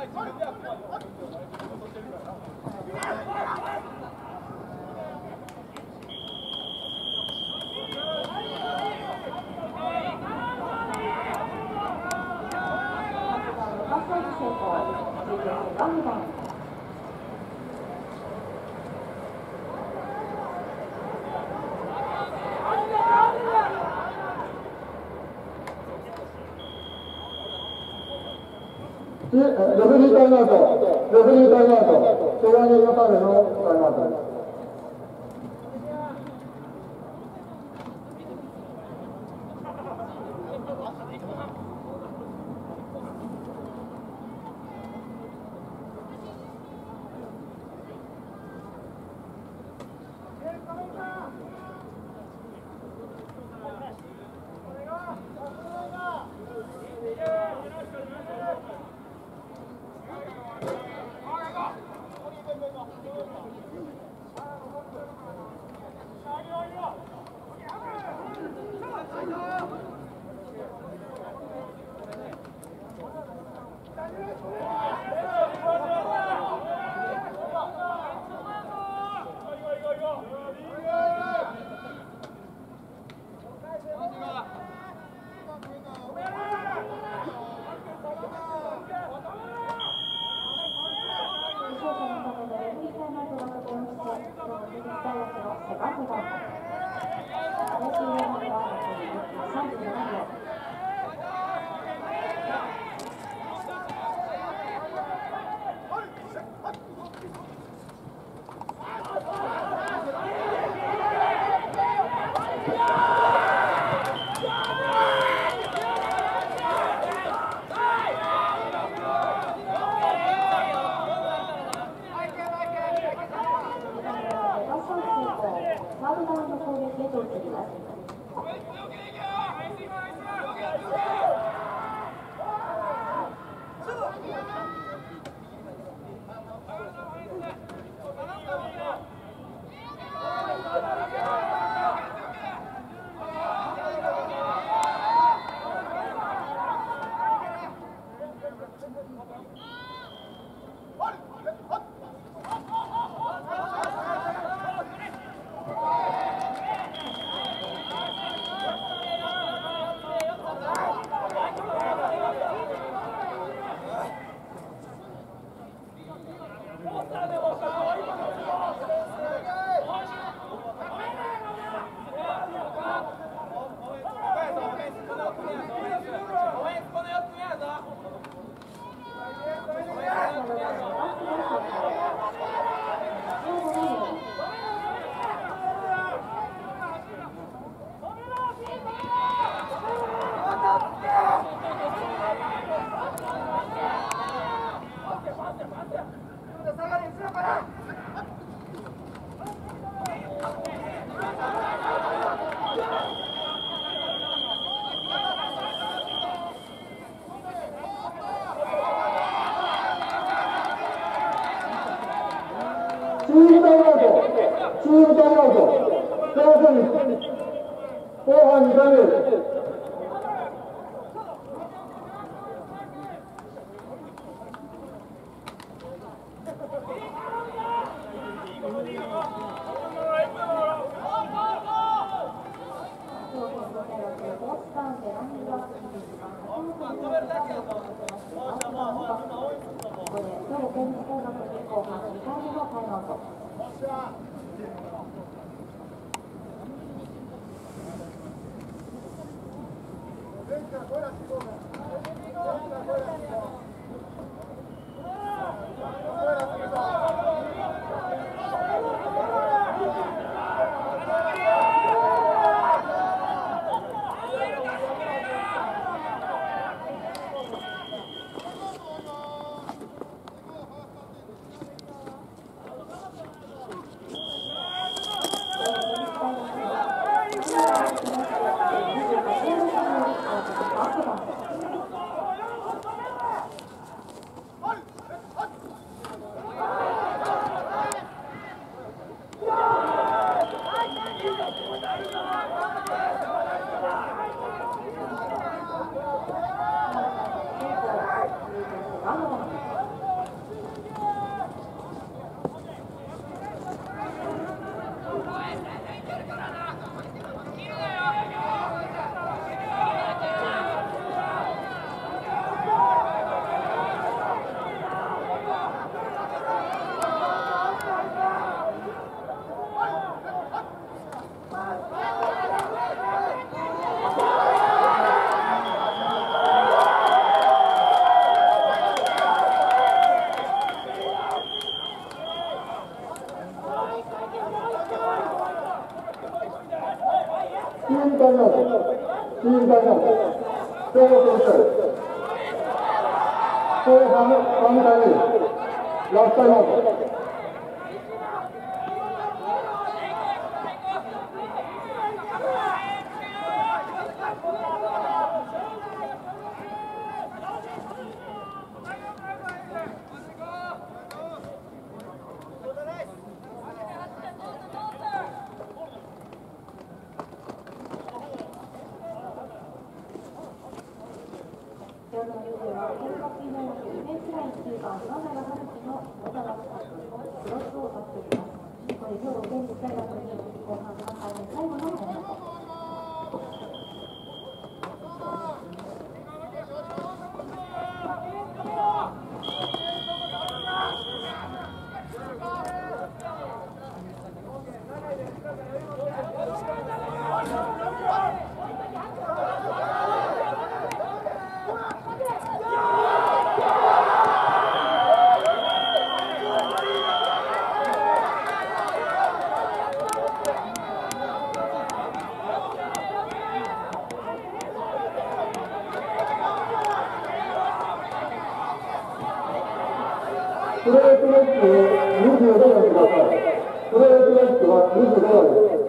レフェリータイムアウト、レフェリータイムアウト、障害によりのためのタイムアウトです。チームタイムアウト、チームタイムアウト、後半2回目です。 チーム大門、総合選手、後半3回目、ラストノート。 両のルールは変化球のディフェンスライン9番今永春樹の野田がクロスを取っています。これ兵庫県立大学に後半3回目最後のコメント。 プレークレックを25番ください。プレークレックは25番です。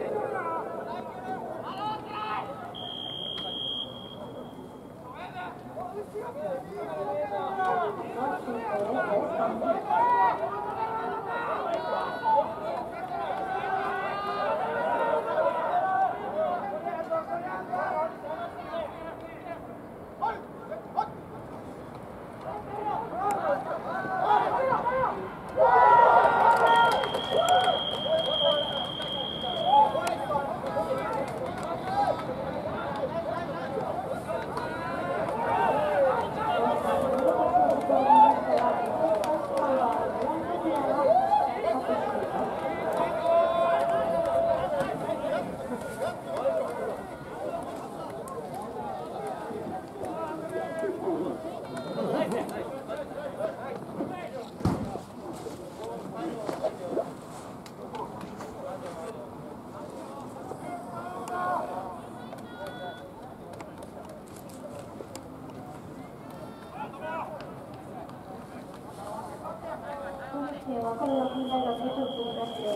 和歌山近代学長中学です。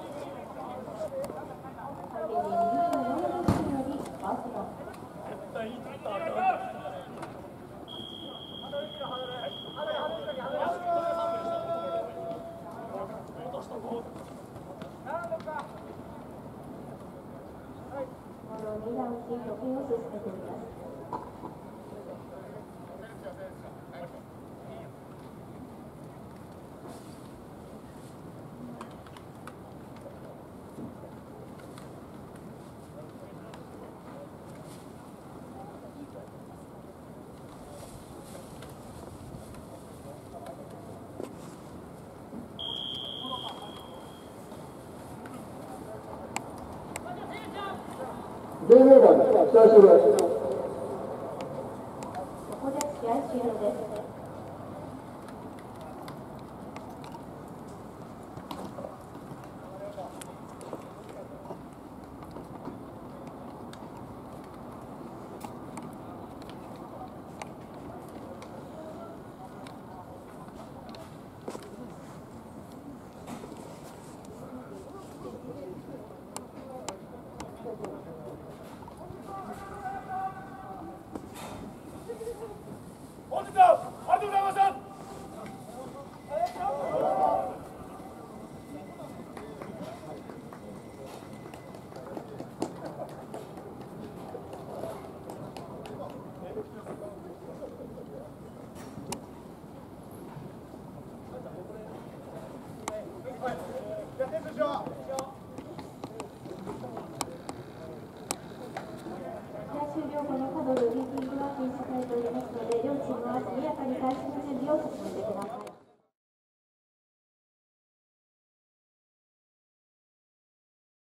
相手に24年生によりファーストダウン。2段シートを進めています。 ゲームオーバーです。試合終了です。 ここで試合終了です。終了後の過度のリーディングは禁止されておりますので、両チームは速やかに開始の準備を進めて